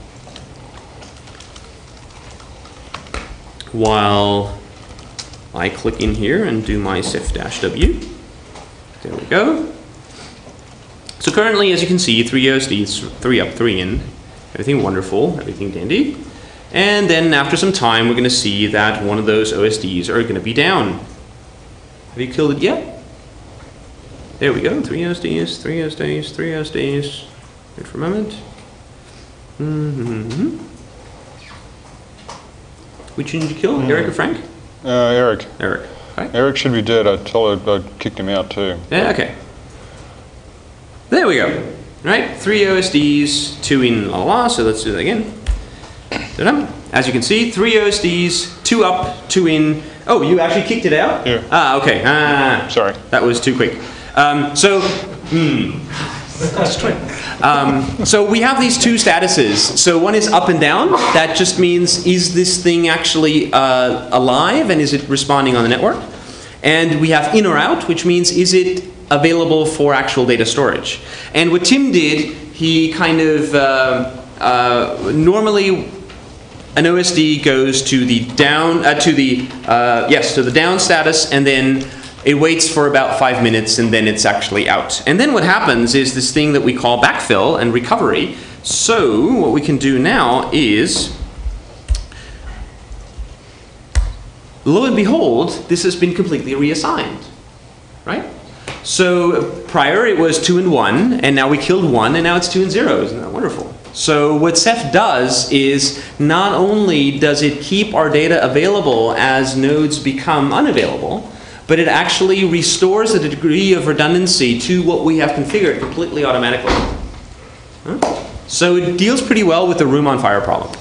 while I click in here and do my Ceph-W. There we go. So currently, as you can see, three O S Ds, three up, three in. Everything wonderful, everything dandy. And then after some time, we're going to see that one of those O S Ds are going to be down. Have you killed it yet? There we go. Three O S Ds, three O S Ds, three O S Ds. Wait for a moment. Mm-hmm. Which one did you kill? Mm. Eric or Frank? Uh, Eric. Eric. Okay. Eric should be dead. I told her I kicked him out too. Yeah, okay. There we go. Right, three O S Ds, two in la la la, so let's do that again. Ta-da. As you can see, three O S Ds, two up, two in. Oh, you actually kicked it out? Yeah. Ah, okay. Ah, sorry. That was too quick. Um, so, hmm. um, so we have these two statuses. So one is up and down. That just means, is this thing actually uh, alive and is it responding on the network? And we have in or out, which means, is it available for actual data storage? And what Tim did, he kind of, uh, uh, normally an O S D goes to the down, uh, to the, uh, yes, to the down status, and then it waits for about five minutes, and then it's actually out. And then what happens is this thing that we call backfill and recovery. So what we can do now is, lo and behold, this has been completely reassigned, right? So prior it was two and one, and now we killed one, and now it's two and zero. Isn't that wonderful? So what Ceph does is not only does it keep our data available as nodes become unavailable, but it actually restores a degree of redundancy to what we have configured completely automatically. Huh? So it deals pretty well with the room on fire problem.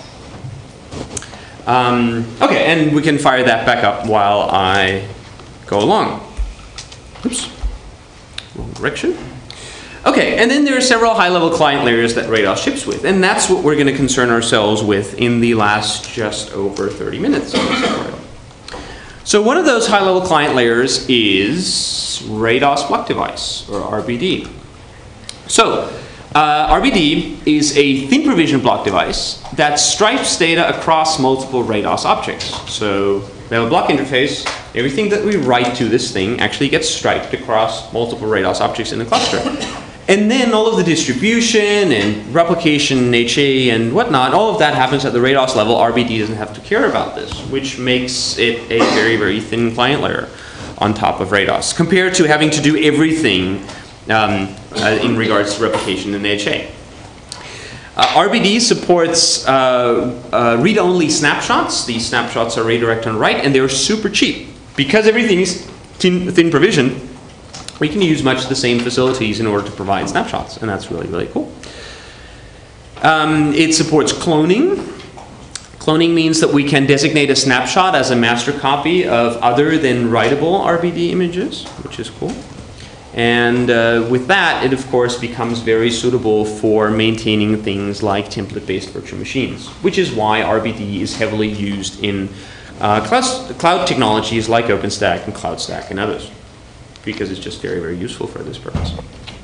Um, okay, and we can fire that back up while I go along. Oops. Wrong direction. Okay, and then there are several high-level client layers that RADOS ships with, and that's what we're going to concern ourselves with in the last just over thirty minutes of this tutorial. So one of those high-level client layers is RADOS Block Device, or R B D. So Uh, R B D is a thin provision block device that stripes data across multiple RADOS objects. So we have a block interface. Everything that we write to this thing actually gets striped across multiple RADOS objects in the cluster. And then all of the distribution and replication, H A and whatnot, all of that happens at the RADOS level. R B D doesn't have to care about this, which makes it a very, very thin client layer on top of RADOS, compared to having to do everything um, uh, in regards to replication and H A. Uh, R B D supports uh, uh, read-only snapshots. These snapshots are redirect on write, and they're super cheap. Because everything is thin, thin provision, we can use much the same facilities in order to provide snapshots, and that's really, really cool. Um, it supports cloning. Cloning means that we can designate a snapshot as a master copy of other than writable R B D images, which is cool. And uh, with that, it of course becomes very suitable for maintaining things like template-based virtual machines, which is why R B D is heavily used in uh, cloud, cloud technologies like OpenStack and CloudStack and others, because it's just very, very useful for this purpose.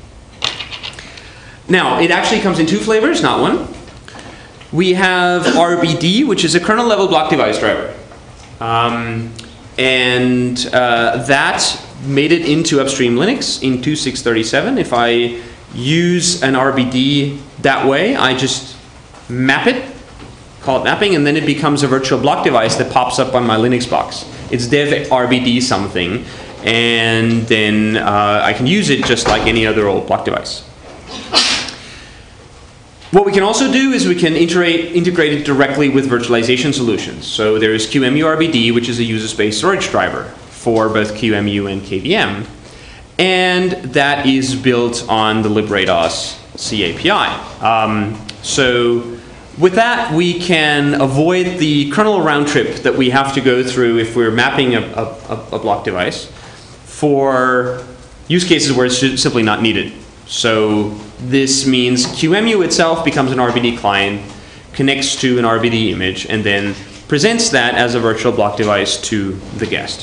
Now, it actually comes in two flavors, not one. We have R B D, which is a kernel-level block device driver. Um, and uh, that made it into upstream Linux in two point six thirty-seven. If I use an R B D that way, I just map it, call it mapping, and then it becomes a virtual block device that pops up on my Linux box. It's dev R B D something, and then uh, I can use it just like any other old block device. What we can also do is we can integrate, integrate it directly with virtualization solutions. So there is Q M U R B D, which is a user space storage driver for both Q M U and K V M. And that is built on the librados C A P I. Um, so with that, we can avoid the kernel round trip that we have to go through if we're mapping a, a, a block device for use cases where it's simply not needed. So this means Q M U itself becomes an R B D client, connects to an R B D image, and then presents that as a virtual block device to the guest.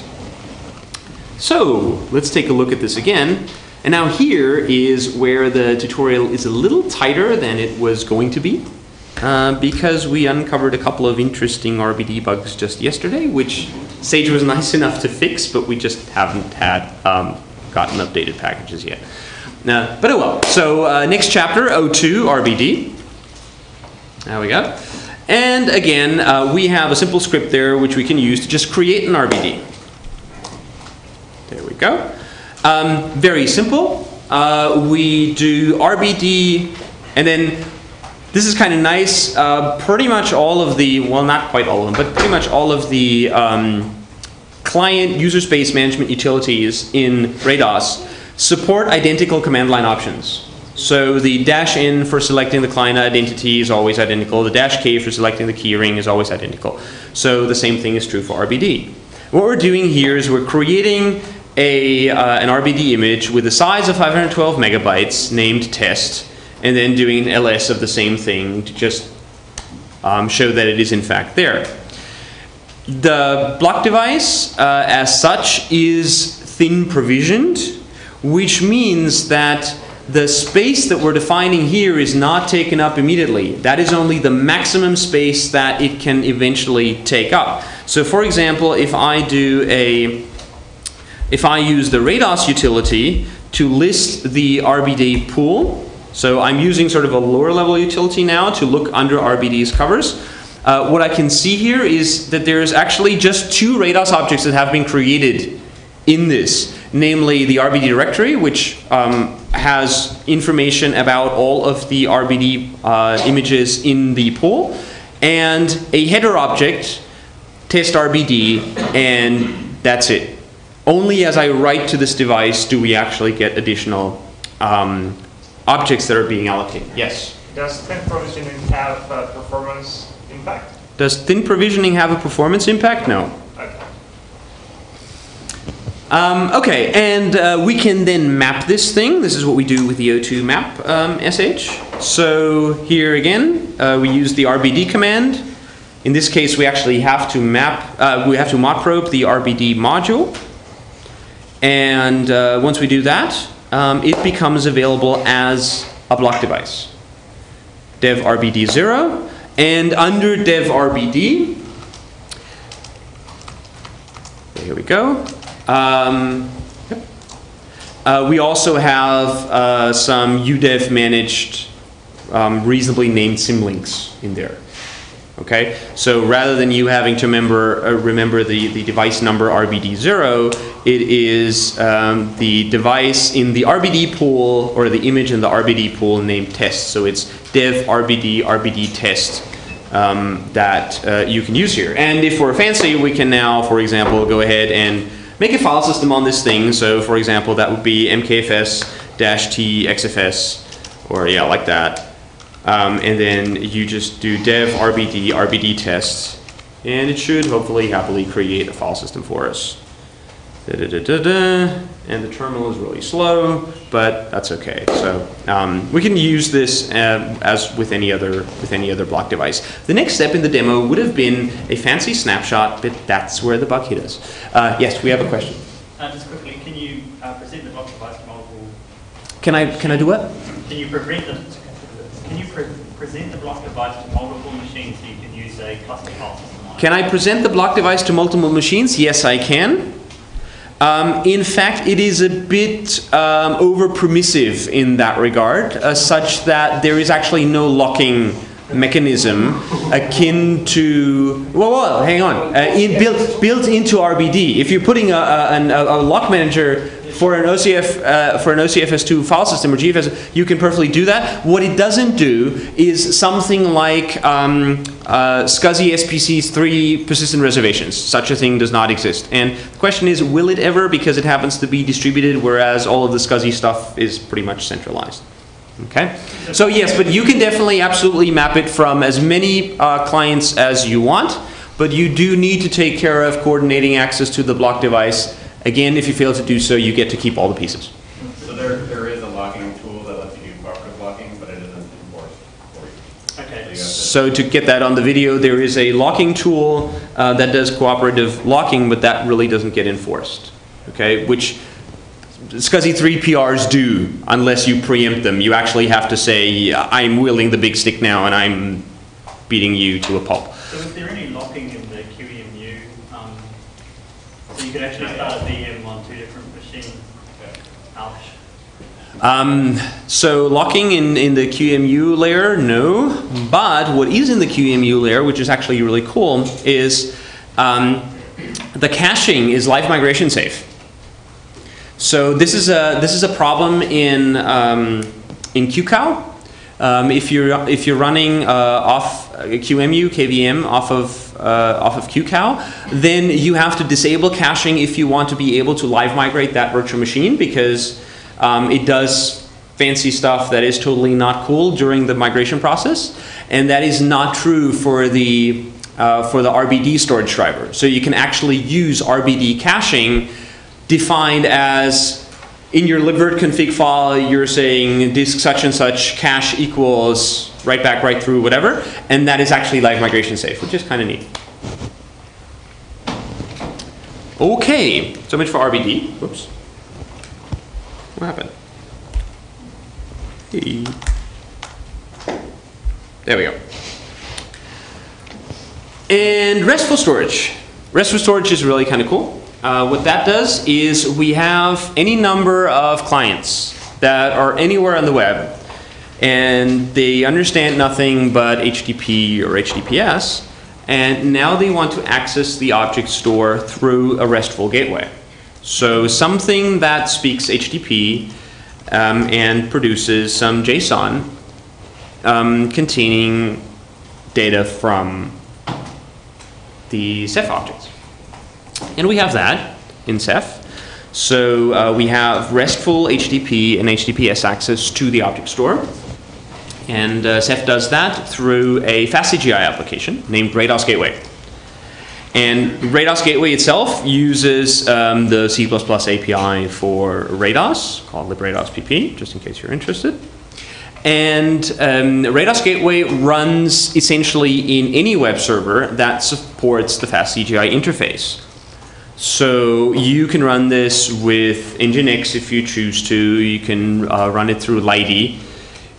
So let's take a look at this again. And now here is where the tutorial is a little tighter than it was going to be, uh, because we uncovered a couple of interesting R B D bugs just yesterday, which Sage was nice enough to fix, but we just haven't had um, gotten updated packages yet. Uh, but oh well. So uh, next chapter, O two R B D. There we go. And again, uh, we have a simple script there which we can use to just create an R B D. There we go. Um, very simple. Uh, we do R B D, and then this is kind of nice. Uh, pretty much all of the, well, not quite all of them, but pretty much all of the um, client user space management utilities in RADOS support identical command line options. So the dash n for selecting the client identity is always identical. The dash k for selecting the keyring is always identical. So the same thing is true for R B D. What we're doing here is we're creating a, uh, an R B D image with a size of five hundred twelve megabytes named test, and then doing an L S of the same thing to just um, show that it is in fact there. The block device uh, as such is thin provisioned, which means that the space that we're defining here is not taken up immediately. That is only the maximum space that it can eventually take up. So for example, if I do a, if I use the RADOS utility to list the R B D pool, so I'm using sort of a lower level utility now to look under R B D's covers, uh, what I can see here is that there's actually just two RADOS objects that have been created in this, namely the R B D directory, which um, has information about all of the R B D uh, images in the pool, and a header object, test R B D, and that's it. Only as I write to this device do we actually get additional um, objects that are being allocated. Yes? Does thin provisioning have a performance impact? Does thin provisioning have a performance impact? No. Um, okay, and uh, we can then map this thing. This is what we do with the O two map um, S H. So here again, uh, we use the R B D command. In this case, we actually have to map, uh, we have to modprobe the R B D module. And uh, once we do that, um, it becomes available as a block device. Dev R B D zero, and under dev R B D, here we go. Um, yep. uh, we also have uh, some U dev managed, um, reasonably named symlinks in there. Okay, so rather than you having to remember uh, remember the, the device number R B D zero, it is um, the device in the R B D pool or the image in the R B D pool named test. So it's dev R B D R B D test um, that uh, you can use here. And if we're fancy, we can now, for example, go ahead and make a file system on this thing. So for example, that would be M K F S T X F S, or yeah, like that. Um, and then you just do dev R B D R B D tests, and it should hopefully happily create a file system for us. Da, da, da, da, da. And the terminal is really slow, but that's okay. So um, we can use this uh, as with any other with any other block device. The next step in the demo would have been a fancy snapshot, but that's where the bug hit us. Uh, yes, we have a question. Uh, just quickly, can you uh, present the block device to multiple? Can I can I do what? Can you prevent the Can you pre present the block device to multiple machines so you can use a cluster file system on it? Can I present the block device to multiple machines? Yes, I can. Um, in fact, it is a bit um, over permissive in that regard, uh, such that there is actually no locking mechanism akin to, well, well hang on, uh, in, built, built into R B D. If you're putting a, a, a, a lock manager for an O C F uh, for an O C F S two file system or G F S, you can perfectly do that. What it doesn't do is something like um, uh, SCSI S P C three persistent reservations. Such a thing does not exist. And the question is, will it ever? Because it happens to be distributed, whereas all of the SCSI stuff is pretty much centralized. Okay. So yes, but you can definitely absolutely map it from as many uh, clients as you want, but you do need to take care of coordinating access to the block device. Again, if you fail to do so, you get to keep all the pieces. So there, there is a locking tool that lets you do cooperative locking, but it isn't enforced for you. Okay. So to get that on the video, there is a locking tool uh, that does cooperative locking, but that really doesn't get enforced. Okay, which SCSI three P Rs do, unless you preempt them. You actually have to say, I'm wielding the big stick now, and I'm beating you to a pulp. So is there any locking in the Q E M U? Um, so you could actually start a V M on two different machines. Ouch. Um, so locking in, in the Q E M U layer, no. But what is in the Q E M U layer, which is actually really cool, is um, the caching is live migration safe. So this is a this is a problem in um, in Q cow. Um, if you're if you're running uh, off Q M U K V M off of uh, off of Q cow, then you have to disable caching if you want to be able to live migrate that virtual machine, because um, it does fancy stuff that is totally not cool during the migration process, and that is not true for the uh, for the R B D storage driver. So you can actually use R B D caching defined as, in your libvirt config file, you're saying disk such and such cache equals write back, write through, whatever, and that is actually live migration safe, which is kind of neat. Okay, so much for R B D. Whoops. What happened? Hey. There we go. And RESTful storage. RESTful storage is really kind of cool. Uh, what that does is we have any number of clients that are anywhere on the web, and they understand nothing but H T T P or H T T P S, and now they want to access the object store through a RESTful gateway. So something that speaks H T T P um, and produces some JSON um, containing data from the Ceph objects. And we have that in Ceph. So uh, we have RESTful H T T P and H T T P S access to the object store. And uh, Ceph does that through a fastCGI application named RADOS Gateway. And RADOS Gateway itself uses um, the C plus plus A P I for RADOS, called librados.pp, just in case you're interested. And um, RADOS Gateway runs essentially in any web server that supports the fastCGI interface. So you can run this with Nginx if you choose to. You can uh, run it through Lydie.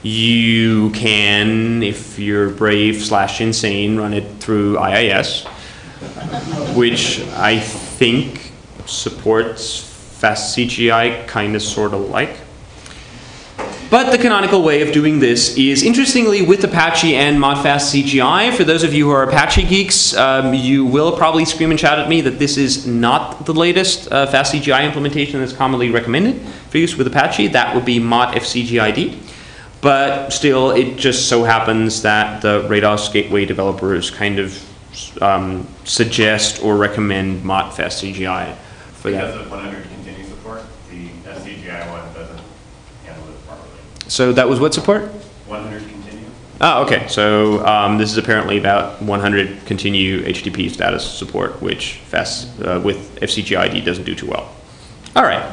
You can, if you're brave slash insane, run it through I I S, which I think supports fastcgi kind of sort of like. But the canonical way of doing this is, interestingly, with Apache and modfastcgi. For those of you who are Apache geeks, um, you will probably scream and shout at me that this is not the latest uh, fastcgi implementation that's commonly recommended for use with Apache. That would be modfcgid. But still, it just so happens that the RADOS Gateway developers kind of um, suggest or recommend modfastcgi for that. Because of one hundred continue support, the S C G I one doesn't handle it properly. So that was what support? one hundred continue. Oh, okay. So um, this is apparently about one hundred continue H T T P status support, which fast, uh, with F C G I D doesn't do too well. All right.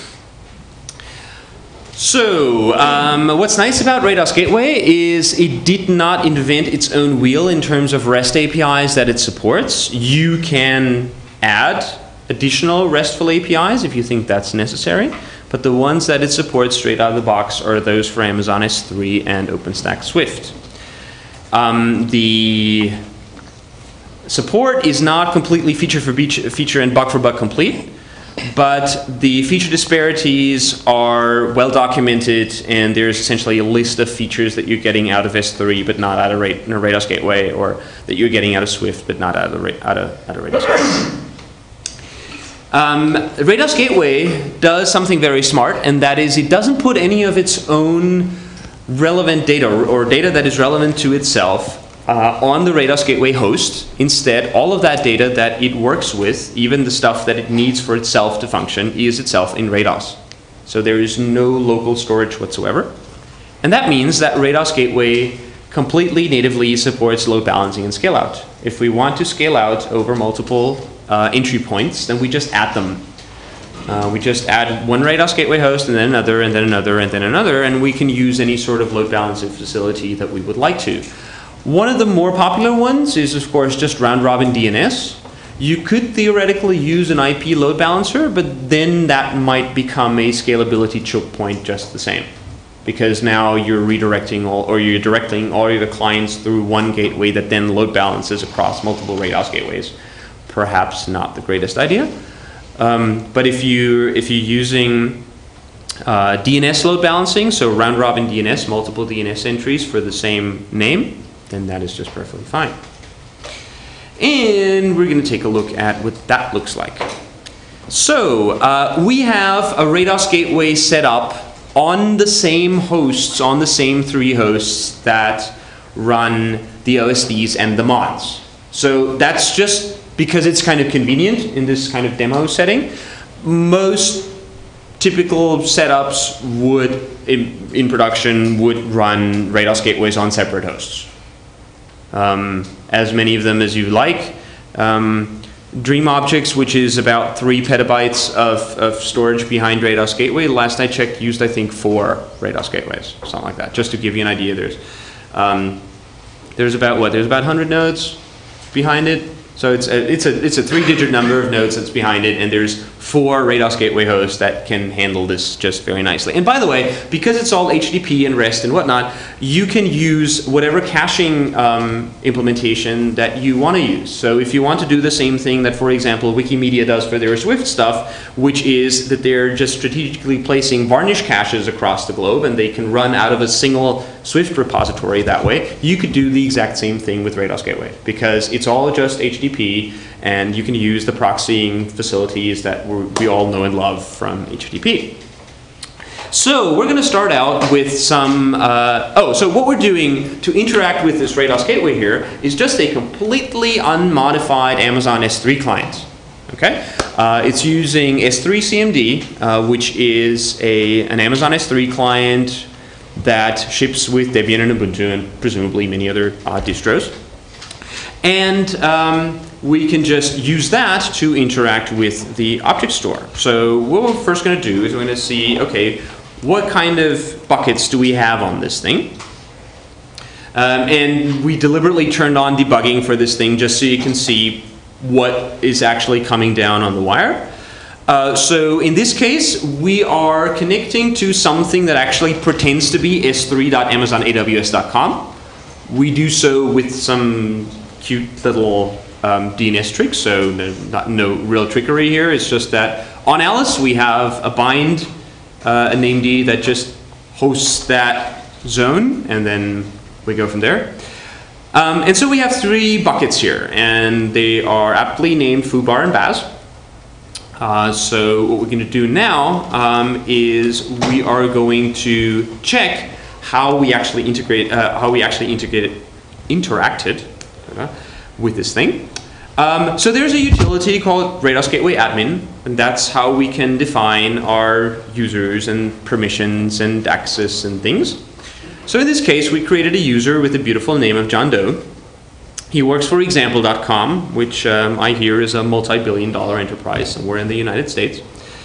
So um, what's nice about RADOS Gateway is it did not invent its own wheel in terms of REST A P Is that it supports. You can add additional RESTful A P Is if you think that's necessary, but the ones that it supports straight out of the box are those for Amazon S three and OpenStack Swift. Um, the support is not completely feature for feature and bug for bug complete, but the feature disparities are well documented, and there's essentially a list of features that you're getting out of S three but not out of RADOS Gateway, or that you're getting out of Swift but not out of, out of, out of RADOS Gateway. Um, RADOS Gateway does something very smart, and that is it doesn't put any of its own relevant data, or, or data that is relevant to itself, Uh, on the RADOS Gateway host. Instead, all of that data that it works with, even the stuff that it needs for itself to function, is itself in RADOS. So there is no local storage whatsoever. And that means that RADOS Gateway completely natively supports load balancing and scale out. If we want to scale out over multiple uh, entry points, then we just add them. Uh, we just add one RADOS Gateway host, and then another, and then another, and then another, and we can use any sort of load balancing facility that we would like to. One of the more popular ones is, of course, just round-robin D N S. You could theoretically use an I P load balancer, but then that might become a scalability choke point just the same, because now you're redirecting all, or you're directing all your clients through one gateway that then load balances across multiple RADOS gateways. Perhaps not the greatest idea. Um, but if you if you're using uh, D N S load balancing, so round-robin D N S, multiple D N S entries for the same name, then that is just perfectly fine. And we're going to take a look at what that looks like. So uh, we have a RADOS Gateway set up on the same hosts, on the same three hosts that run the O S Ds and the mods. So that's just because it's kind of convenient in this kind of demo setting. Most typical setups would, in, in production, would run RADOS Gateways on separate hosts. Um, as many of them as you like. Um, Dream Objects, which is about three petabytes of, of storage behind RADOS Gateway, last I checked used I think four RADOS Gateways, something like that. Just to give you an idea, there's um, there's about what? There's about one hundred nodes behind it. So it's a, it's a, it's a three-digit number of nodes that's behind it, and there's four RADOS Gateway hosts that can handle this just very nicely. And by the way, because it's all H T T P and REST and whatnot, you can use whatever caching um, implementation that you want to use. So if you want to do the same thing that, for example, Wikimedia does for their Swift stuff, which is that they're just strategically placing varnish caches across the globe, and they can run out of a single Swift repository that way, you could do the exact same thing with RADOS Gateway, because it's all just H T T P, and you can use the proxying facilities that we're, we all know and love from H T T P. So we're going to start out with some, uh, oh, so what we're doing to interact with this RADOS Gateway here is just a completely unmodified Amazon S three client. Okay, uh, it's using S three C M D, uh, which is a, an Amazon S three client that ships with Debian and Ubuntu and presumably many other uh, distros. And um, we can just use that to interact with the object store. So what we're first going to do is we're going to see, okay, what kind of buckets do we have on this thing? Um, and we deliberately turned on debugging for this thing just so you can see what is actually coming down on the wire. Uh, so in this case, we are connecting to something that actually pretends to be s three dot amazon A W S dot com. We do so with some cute little um, D N S tricks, so no, not, no real trickery here. It's just that on Alice we have a bind, uh, a named that just hosts that zone, and then we go from there. Um, and so we have three buckets here, and they are aptly named foobar and baz. Uh, so what we're going to do now um, is we are going to check how we actually integrate, uh, how we actually integrated, interacted uh, with this thing. Um, so there's a utility called RADOS Gateway Admin, and that's how we can define our users and permissions and access and things. So in this case, we created a user with the beautiful name of John Doe. He works for example dot com, which um, I hear is a multi-billion dollar enterprise somewhere in the United States.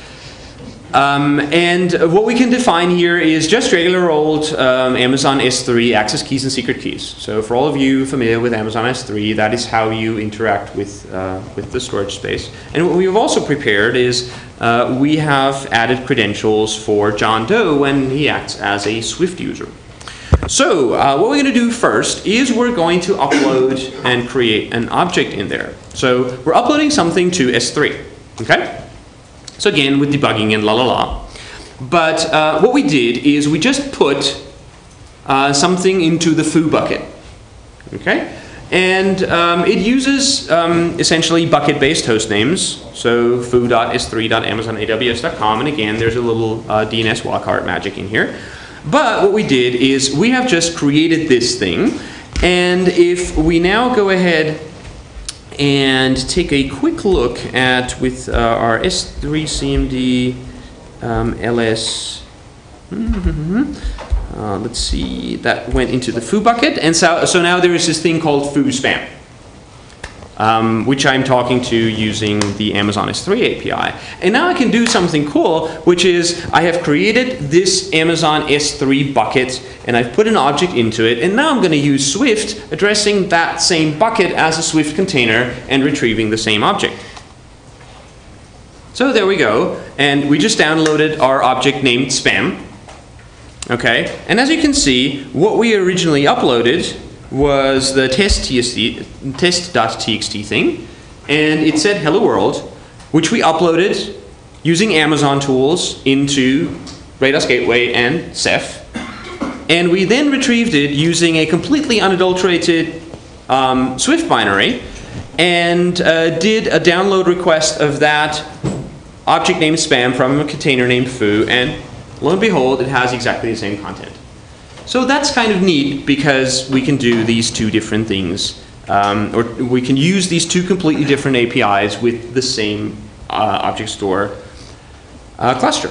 Um, and what we can define here is just regular old um, Amazon S three access keys and secret keys. So for all of you familiar with Amazon S three, that is how you interact with, uh, with the storage space. And what we've also prepared is uh, we have added credentials for John Doe when he acts as a Swift user. So uh, what we're going to do first is we're going to upload and create an object in there. So we're uploading something to S three, okay? So again, with debugging and la la la. But uh, what we did is we just put uh, something into the foo bucket, okay? And um, it uses um, essentially bucket-based host names. So foo dot s three dot amazon A W S dot com, and again, there's a little uh, D N S wildcard magic in here. But what we did is we have just created this thing, and if we now go ahead and take a quick look at with uh, our S three C M D um, L S, uh, let's see, that went into the foo bucket, and so, so now there is this thing called foo spam. Um, which I'm talking to using the Amazon S three A P I. And now I can do something cool, which is I have created this Amazon S three bucket, and I've put an object into it, and now I'm going to use Swift addressing that same bucket as a Swift container and retrieving the same object. So there we go, and we just downloaded our object named spam. Okay, and as you can see, what we originally uploaded was the test dot T X T thing, and it said hello world, which we uploaded using Amazon tools into RADOS Gateway and Ceph, and we then retrieved it using a completely unadulterated um, Swift binary, and uh, did a download request of that object named spam from a container named foo, and lo and behold, it has exactly the same content. So that's kind of neat because we can do these two different things, um, or we can use these two completely different A P Is with the same uh, object store uh, cluster.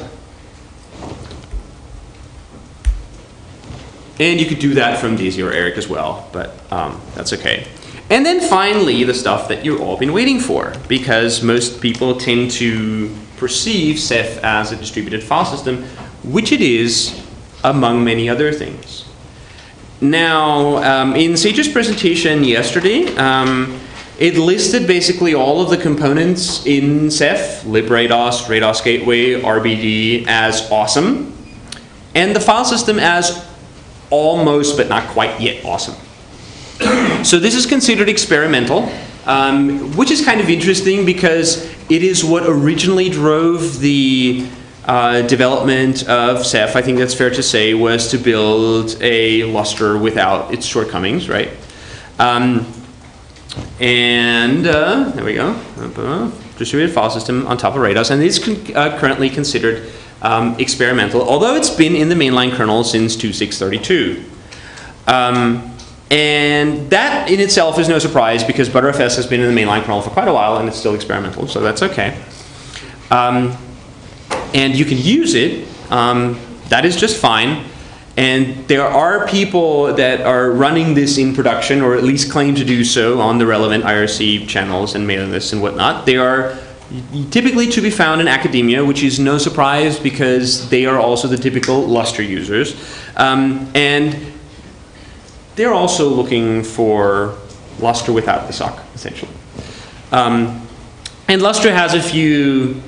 And you could do that from Daisy or Eric as well, but um, that's okay. And then finally, the stuff that you've all been waiting for, because most people tend to perceive Ceph as a distributed file system, which it is, among many other things. Now, um, in Sage's presentation yesterday, um, it listed basically all of the components in Ceph, librados, RADOS Gateway, R B D, as awesome, and the file system as almost but not quite yet awesome. So this is considered experimental, um, which is kind of interesting because it is what originally drove the Uh, development of Ceph, I think that's fair to say, was to build a luster without its shortcomings, right? Um, and uh, there we go, uh, distributed file system on top of RADOS, and it's con uh, currently considered um, experimental, although it's been in the mainline kernel since two point six thirty-two. Um, and that in itself is no surprise because Btrfs has been in the mainline kernel for quite a while and it's still experimental, so that's okay. Um, And you can use it, um, that is just fine. And there are people that are running this in production, or at least claim to do so on the relevant I R C channels and mailing lists and whatnot. They are typically to be found in academia, which is no surprise because they are also the typical luster users. Um, and they're also looking for luster without the sock, essentially. Um, and luster has a few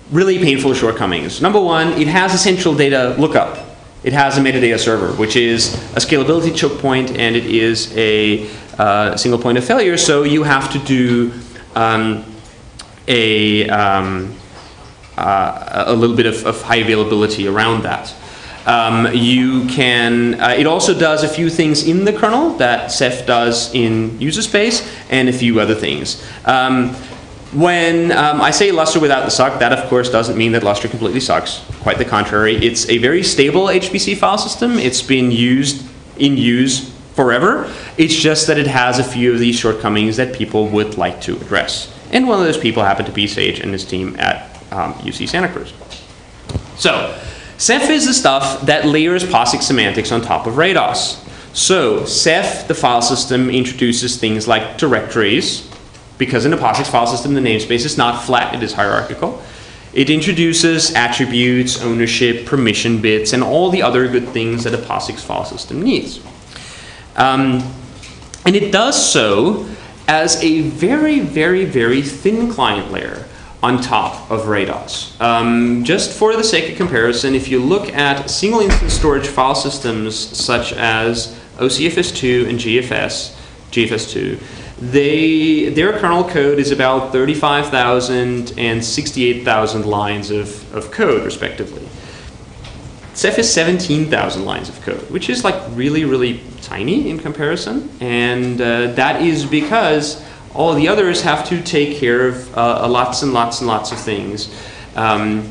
really painful shortcomings. Number one, it has essential data lookup. It has a metadata server, which is a scalability choke point, and it is a uh, single point of failure. So you have to do um, a, um, uh, a little bit of, of high availability around that. Um, you can, uh, it also does a few things in the kernel that Ceph does in user space, and a few other things. Um, when um, I say Lustre without the suck, that of course doesn't mean that Lustre completely sucks. Quite the contrary. It's a very stable H P C file system. It's been used in use forever. It's just that it has a few of these shortcomings that people would like to address. And one of those people happened to be Sage and his team at um, U C Santa Cruz. So, Ceph is the stuff that layers POSIX semantics on top of RADOS. So, Ceph, the file system, introduces things like directories, because in a POSIX file system, the namespace is not flat, it is hierarchical. It introduces attributes, ownership, permission bits, and all the other good things that a POSIX file system needs. Um, and it does so as a very, very, very thin client layer on top of RADOS. Um, just for the sake of comparison, if you look at single instance storage file systems such as O C F S two and G F S, G F S two, they, their kernel code is about thirty-five thousand and sixty-eight thousand lines of, of code, respectively. Ceph is seventeen thousand lines of code, which is like really, really tiny in comparison. And uh, that is because all the others have to take care of uh, lots and lots and lots of things um,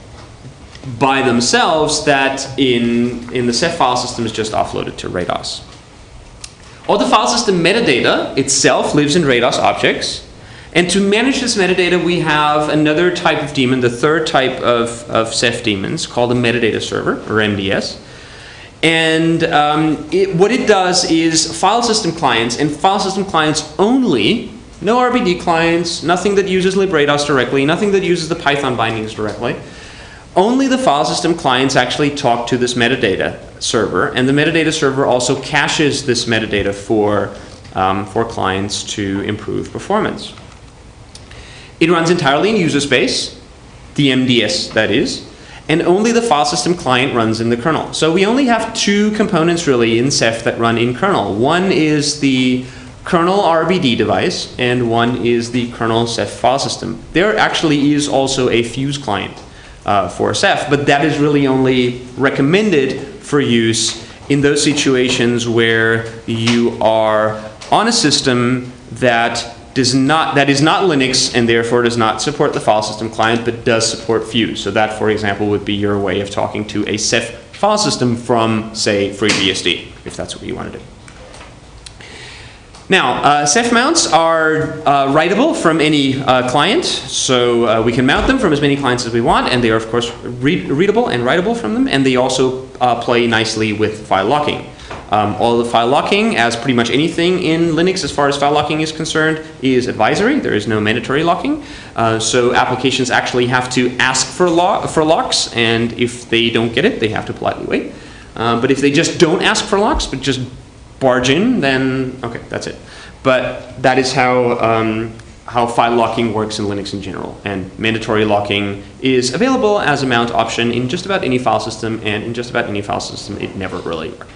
by themselves that in, in the Ceph file system is just offloaded to RADOS. All the file system metadata itself lives in RADOS objects. And to manage this metadata, we have another type of daemon, the third type of, of Ceph daemons, called a metadata server, or M D S. And um, it, what it does is file system clients, and file system clients only, no R B D clients, nothing that uses librados directly, nothing that uses the Python bindings directly. Only the file system clients actually talk to this metadata server, and the metadata server also caches this metadata for, um, for clients to improve performance. It runs entirely in user space, the M D S that is, and only the file system client runs in the kernel. So we only have two components really in Ceph that run in kernel. One is the kernel R B D device, and one is the kernel Ceph file system. There actually is also a Fuse client uh, for Ceph, but that is really only recommended for use in those situations where you are on a system that does not, that is not Linux and therefore does not support the file system client but does support Fuse. So that, for example, would be your way of talking to a Ceph file system from, say, FreeBSD, if that's what you want to do. Now, uh, Ceph mounts are uh, writable from any uh, client, so uh, we can mount them from as many clients as we want, and they are, of course, read readable and writable from them, and they also uh, play nicely with file locking. Um, all of the file locking, as pretty much anything in Linux as far as file locking is concerned, is advisory. There is no mandatory locking. Uh, so applications actually have to ask for, lo for locks, and if they don't get it, they have to politely wait. Uh, but if they just don't ask for locks, but just barge in, then okay, that's it. But that is how, um, how file locking works in Linux in general. And mandatory locking is available as a mount option in just about any file system, and in just about any file system, it never really worked.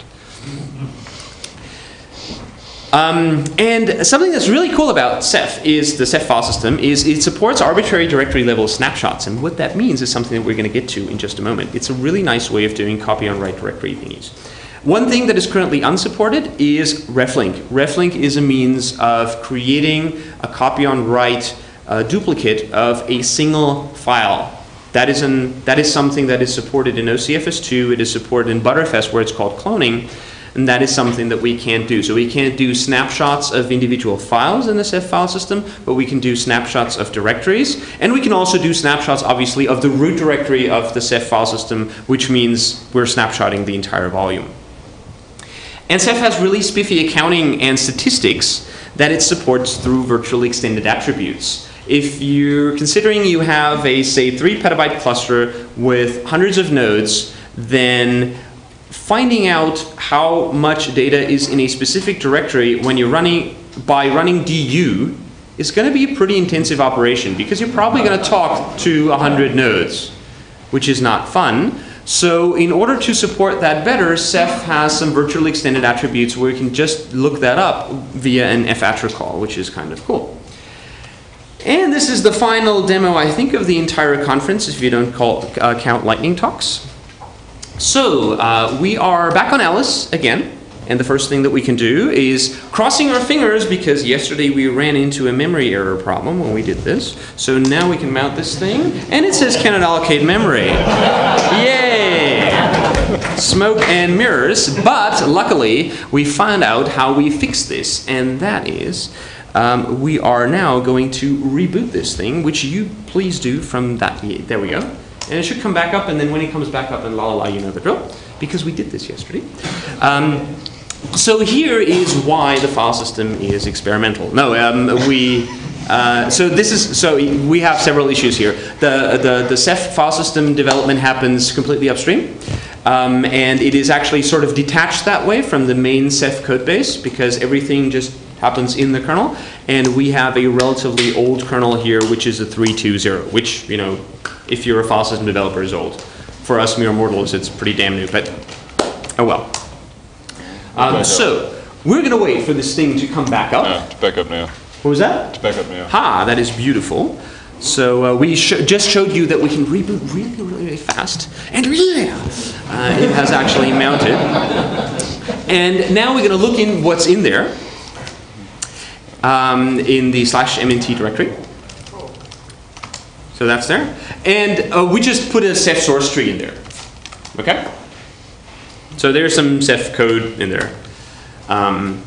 Um, and something that's really cool about Ceph is the Ceph file system is it supports arbitrary directory level snapshots, and what that means is something that we're going to get to in just a moment. It's a really nice way of doing copy on write directory thingies. One thing that is currently unsupported is reflink. Reflink is a means of creating a copy on write uh, duplicate of a single file. That is, an, that is something that is supported in O C F S two, it is supported in Btrfs where it's called cloning, and that is something that we can't do. So we can't do snapshots of individual files in the Ceph file system, but we can do snapshots of directories, and we can also do snapshots, obviously, of the root directory of the Ceph file system, which means we're snapshotting the entire volume. And Ceph has really spiffy accounting and statistics that it supports through virtually extended attributes. If you're considering you have a, say, three petabyte cluster with hundreds of nodes, then finding out how much data is in a specific directory when you're running, by running du is going to be a pretty intensive operation because you're probably going to talk to one hundred nodes, which is not fun. So in order to support that better, Ceph has some virtually extended attributes where you can just look that up via an F attrib call, which is kind of cool. And this is the final demo, I think, of the entire conference, if you don't call, uh, count lightning talks. So uh, we are back on Alice again. And the first thing that we can do is crossing our fingers, because yesterday we ran into a memory error problem when we did this. So now we can mount this thing, and it says cannot allocate memory. Yay! Smoke and mirrors. But luckily, we found out how we fix this, and that is um, we are now going to reboot this thing, which you please do from that. There we go. And it should come back up, and then when it comes back up, and la la la, you know the drill, because we did this yesterday. Um, So here is why the file system is experimental. No, um, we. Uh, so this is so we have several issues here. The the the Ceph file system development happens completely upstream, um, and it is actually sort of detached that way from the main Ceph code base because everything just happens in the kernel. And we have a relatively old kernel here, which is a three two zero, which, you know, if you're a file system developer, is old. For us mere mortals, it's pretty damn new. But oh well. Um, so, we're going to wait for this thing to come back up. Yeah, it's back up now. What was that? It's back up now. Ha, that is beautiful. So uh, we sh just showed you that we can reboot really, really, really fast. And yeah, uh, it has actually mounted. And now we're going to look in what's in there um, in the slash mnt directory. So that's there. And uh, we just put a Ceph source tree in there. Okay? So there's some Ceph code in there. Um,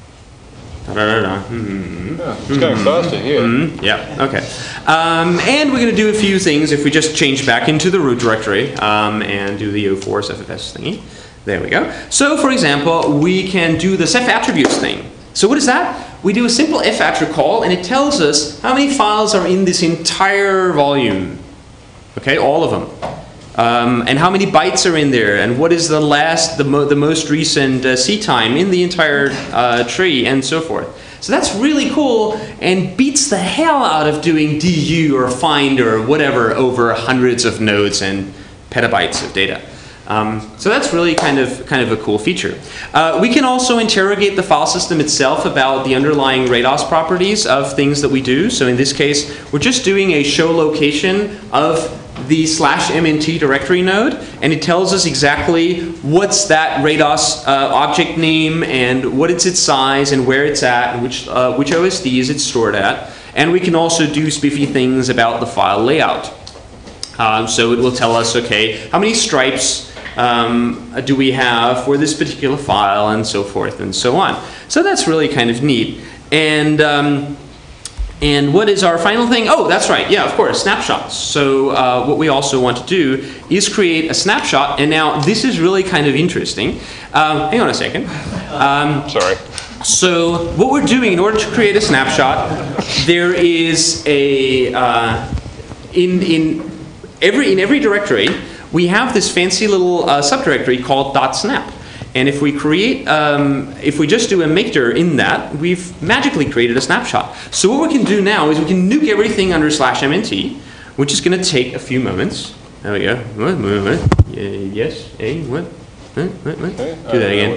da, da, da, da. Mm-hmm. Yeah, it's going mm-hmm. faster here. Mm-hmm. Yeah, okay. Um, and we're going to do a few things if we just change back into the root directory um, and do the O four Ceph F S thingy. There we go. So for example, we can do the Ceph attributes thing. So what is that? We do a simple F attrib call, and it tells us how many files are in this entire volume. Okay, all of them. Um, and how many bytes are in there, and what is the last, the, mo the most recent uh, C time in the entire uh, tree, and so forth. So that's really cool, and beats the hell out of doing D U or find or whatever over hundreds of nodes and petabytes of data. Um, so that's really kind of kind of a cool feature. Uh, we can also interrogate the file system itself about the underlying RADOS properties of things that we do. So in this case, we're just doing a show location of the slash mnt directory node, and it tells us exactly what's that RADOS uh, object name and what it's its size and where it's at and which uh, which O S Ds it's stored at. And we can also do spiffy things about the file layout. Um, so it will tell us, okay, how many stripes um, do we have for this particular file, and so forth and so on. So that's really kind of neat. And um, And what is our final thing? Oh, that's right. Yeah, of course, snapshots. So uh, what we also want to do is create a snapshot. And now this is really kind of interesting. Um, hang on a second. Um, Sorry. So what we're doing in order to create a snapshot, there is a uh, in in every in every directory we have this fancy little uh, subdirectory called .snap. And if we create, um, if we just do a mkdir in that, we've magically created a snapshot. So what we can do now is we can nuke everything under slash mnt, which is going to take a few moments. There we go. What? What? What? Yes. Hey. What? What? What? What? Okay. Do that again.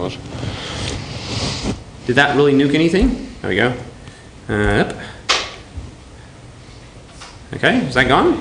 Did that really nuke anything? There we go. Uh, up. Okay. Is that gone?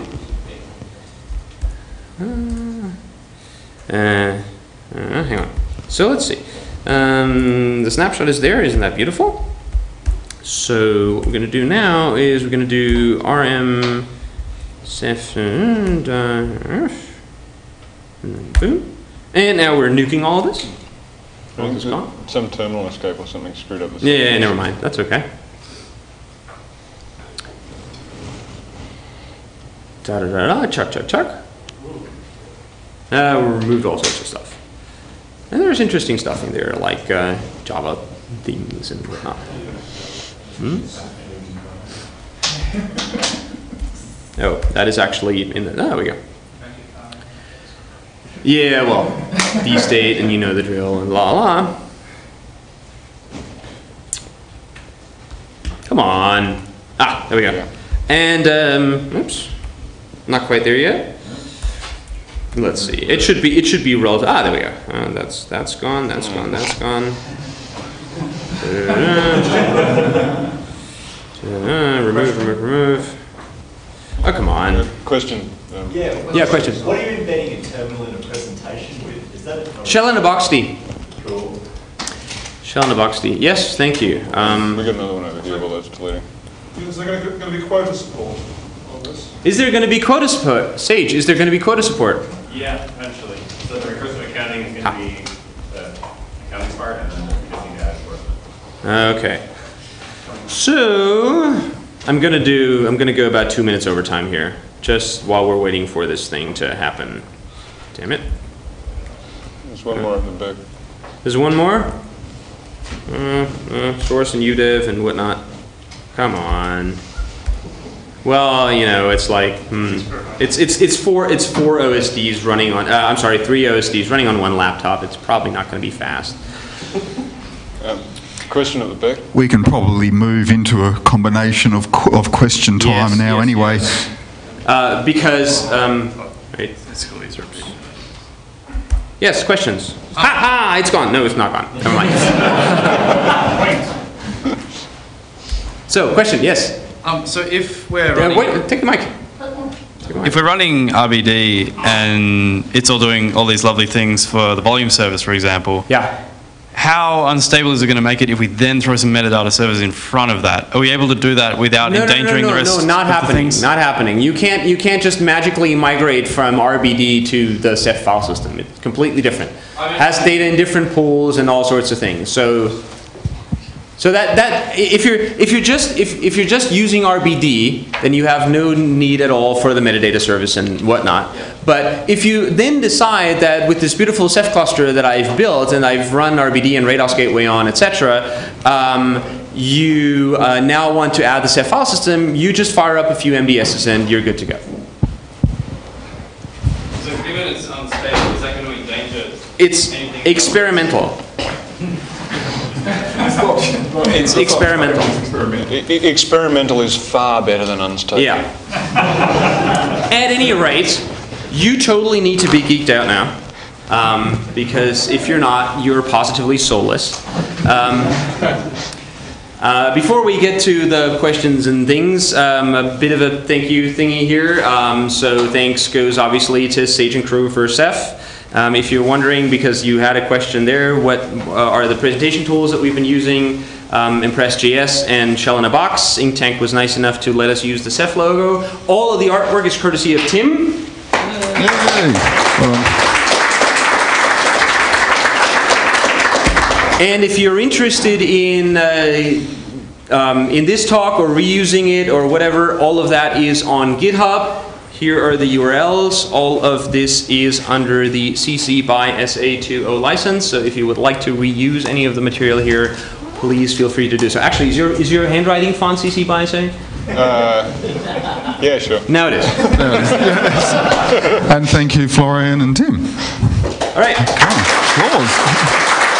Uh, uh, uh, hang on. So let's see. Um, the snapshot is there. Isn't that beautiful? So what we're going to do now is we're going to do rm ceph and uh, boom. And now we're nuking all of this. All this gone. Some terminal escape or something screwed up. Yeah, yeah, never mind. That's okay. Da da da da. Chuck chuck chuck. Uh, we removed all sorts of stuff. And there's interesting stuff in there, like uh, Java themes and whatnot. Hmm? Oh, that is actually in the. Oh, there we go. Yeah, well, D-state, and you know the drill, and la la. Come on. Ah, there we go. And, um, oops, not quite there yet. Let's see. It should be. It should be relative. Ah, there we go. Uh, that's that's gone. That's gone. That's gone. Uh, remove. Remove. Remove. Oh, come on. Question. Um, yeah. Yeah. Question. What are you embedding a terminal in a presentation with? Is that a Shell in a box D. Cool. Shell in a box D. Yes. Thank you. Um, we got another one over here. Well, that's deleting. Is there going to be quota support on this? Is there going to be quota support? Sage, is there going to be quota support? Yeah, eventually. So the recursive accounting is going to be the accounting part, and then we just need to add enforcement. Okay. So I'm going to do. I'm going to go about two minutes over time here, just while we're waiting for this thing to happen. Damn it. There's one more in the back. There's one more. Uh, uh, source and U D E V and whatnot. Come on. Well, you know, it's like hmm. it's it's it's four it's four O S Ds running on. Uh, I'm sorry, three O S Ds running on one laptop. It's probably not going to be fast. Um, question at the back. We can probably move into a combination of qu of question time Yes, now, yes, anyway. yes. Uh, because um, right. Yes, questions. Ha ha! It's gone. No, it's not gone. Never mind. So, question. Yes. Um, so if we're Uh, running, wait, take the mic. if we're running R B D and it's all doing all these lovely things for the volume service, for example, yeah. how unstable is it going to make it if we then throw some metadata servers in front of that? Are we able to do that without No, no, endangering no, no, the rest no, not of the happening. things? Not happening. You can't. You can't just magically migrate from R B D to the Ceph file system. It's completely different. Has data in different pools and all sorts of things. So. So that, that if you're if you're just if, if you're just using R B D, then you have no need at all for the metadata service and whatnot. But if you then decide that with this beautiful Ceph cluster that I've built and I've run R B D and RADOS Gateway on, et cetera, um, you uh, now want to add the Ceph file system, you just fire up a few M D Ss and you're good to go. So given it's unstable, is that going to endanger? It's experimental. It's experimental. I, I, experimental is far better than unstable. Yeah. At any rate, you totally need to be geeked out now. Um, because if you're not, you're positively soulless. Um, uh, before we get to the questions and things, um, a bit of a thank you thingy here. Um, so thanks goes obviously to Sage and crew for Ceph. Um, if you're wondering, because you had a question there, what uh, are the presentation tools that we've been using? Um, Impress J S and Shell in a Box. Inktank was nice enough to let us use the Ceph logo. All of the artwork is courtesy of Tim. Yay. Well, and if you're interested in uh, um, in this talk or reusing it or whatever, all of that is on GitHub. Here are the U R Ls. All of this is under the C C by S A two O license. So if you would like to reuse any of the material here, please feel free to do so. Actually, is your is your handwriting font C C by S A? Uh, yeah, sure. Now it is. yes. And thank you, Florian and Tim. All right. Okay. Applause.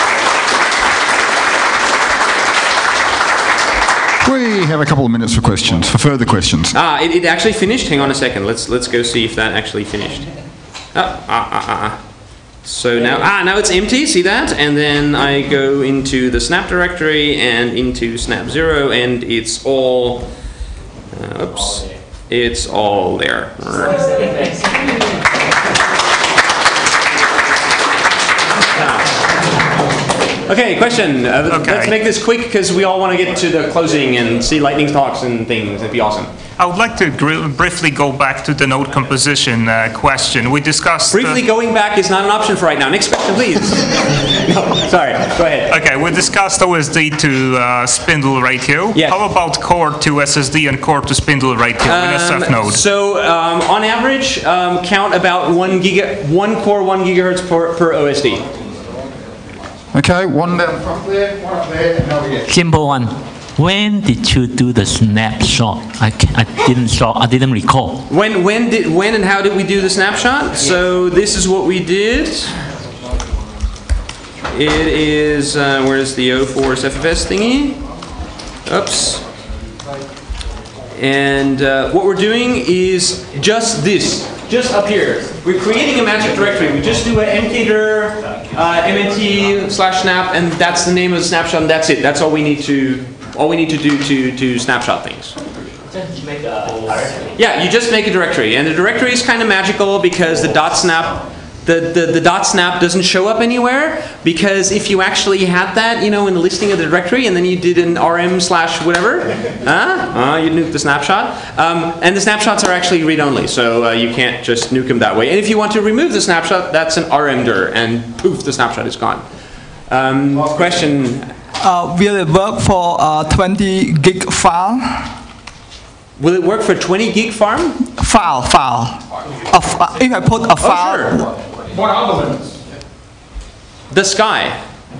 We have a couple of minutes for questions, for further questions. Ah, it, it actually finished. Hang on a second. Let's let's go see if that actually finished. Ah, ah, ah, ah. So now, ah, now it's empty. See that? And then I go into the snap directory and into snap zero, and it's all. Uh, oops, it's all there. Okay, question. Uh, Okay. Let's make this quick because we all want to get to the closing and see lightning talks and things. It'd be awesome. I would like to gr- briefly go back to the node composition uh, question. We discussed... Briefly uh, going back is not an option for right now. Next question, please. No, sorry. Go ahead. Okay, we discussed O S D to uh, spindle ratio. Yes. How about core to S S D and core to spindle ratio in a Ceph node? So um, on average, um, count about one giga, one core, one gigahertz per, per O S D. Okay, one down front there, one up there, and over here. Simple one. When did you do the snapshot? I, can, I didn't saw, I didn't recall. When when did when and how did we do the snapshot? So this is what we did. It is uh, where's the O four Ceph F S thingy? Oops. And uh, what we're doing is just this, just up here. We're creating a magic directory. We just do a mkdir, uh, mnt slash snap, and that's the name of the snapshot, and that's it. That's all we need to, all we need to do to to snapshot things. Just make a directory. Yeah, you just make a directory, and the directory is kind of magical because the dot snap. The, the, the dot snap doesn't show up anywhere, because if you actually had that, you know, in the listing of the directory, and then you did an rm slash whatever, uh, uh, you nuke the snapshot. Um, and the snapshots are actually read-only, so uh, you can't just nuke them that way. And if you want to remove the snapshot, that's an rmdir, and poof, the snapshot is gone. Um, question? Uh, will it work for a twenty gig file? Will it work for twenty gig farm? File, file. A f uh, if I put a file. Oh, sure. What are the limits? The sky.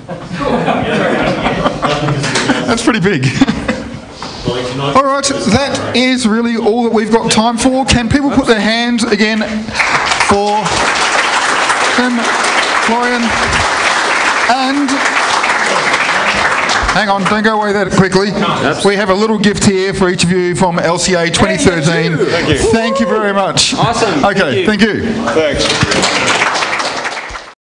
That's pretty big. All right, that is really all that we've got time for. Can people put their hands again for Tim, Florian, and... Hang on, don't go away that quickly. We have a little gift here for each of you from L C A twenty thirteen. Thank you. Thank you very much. Awesome. Okay, thank you. Thank you. Thanks.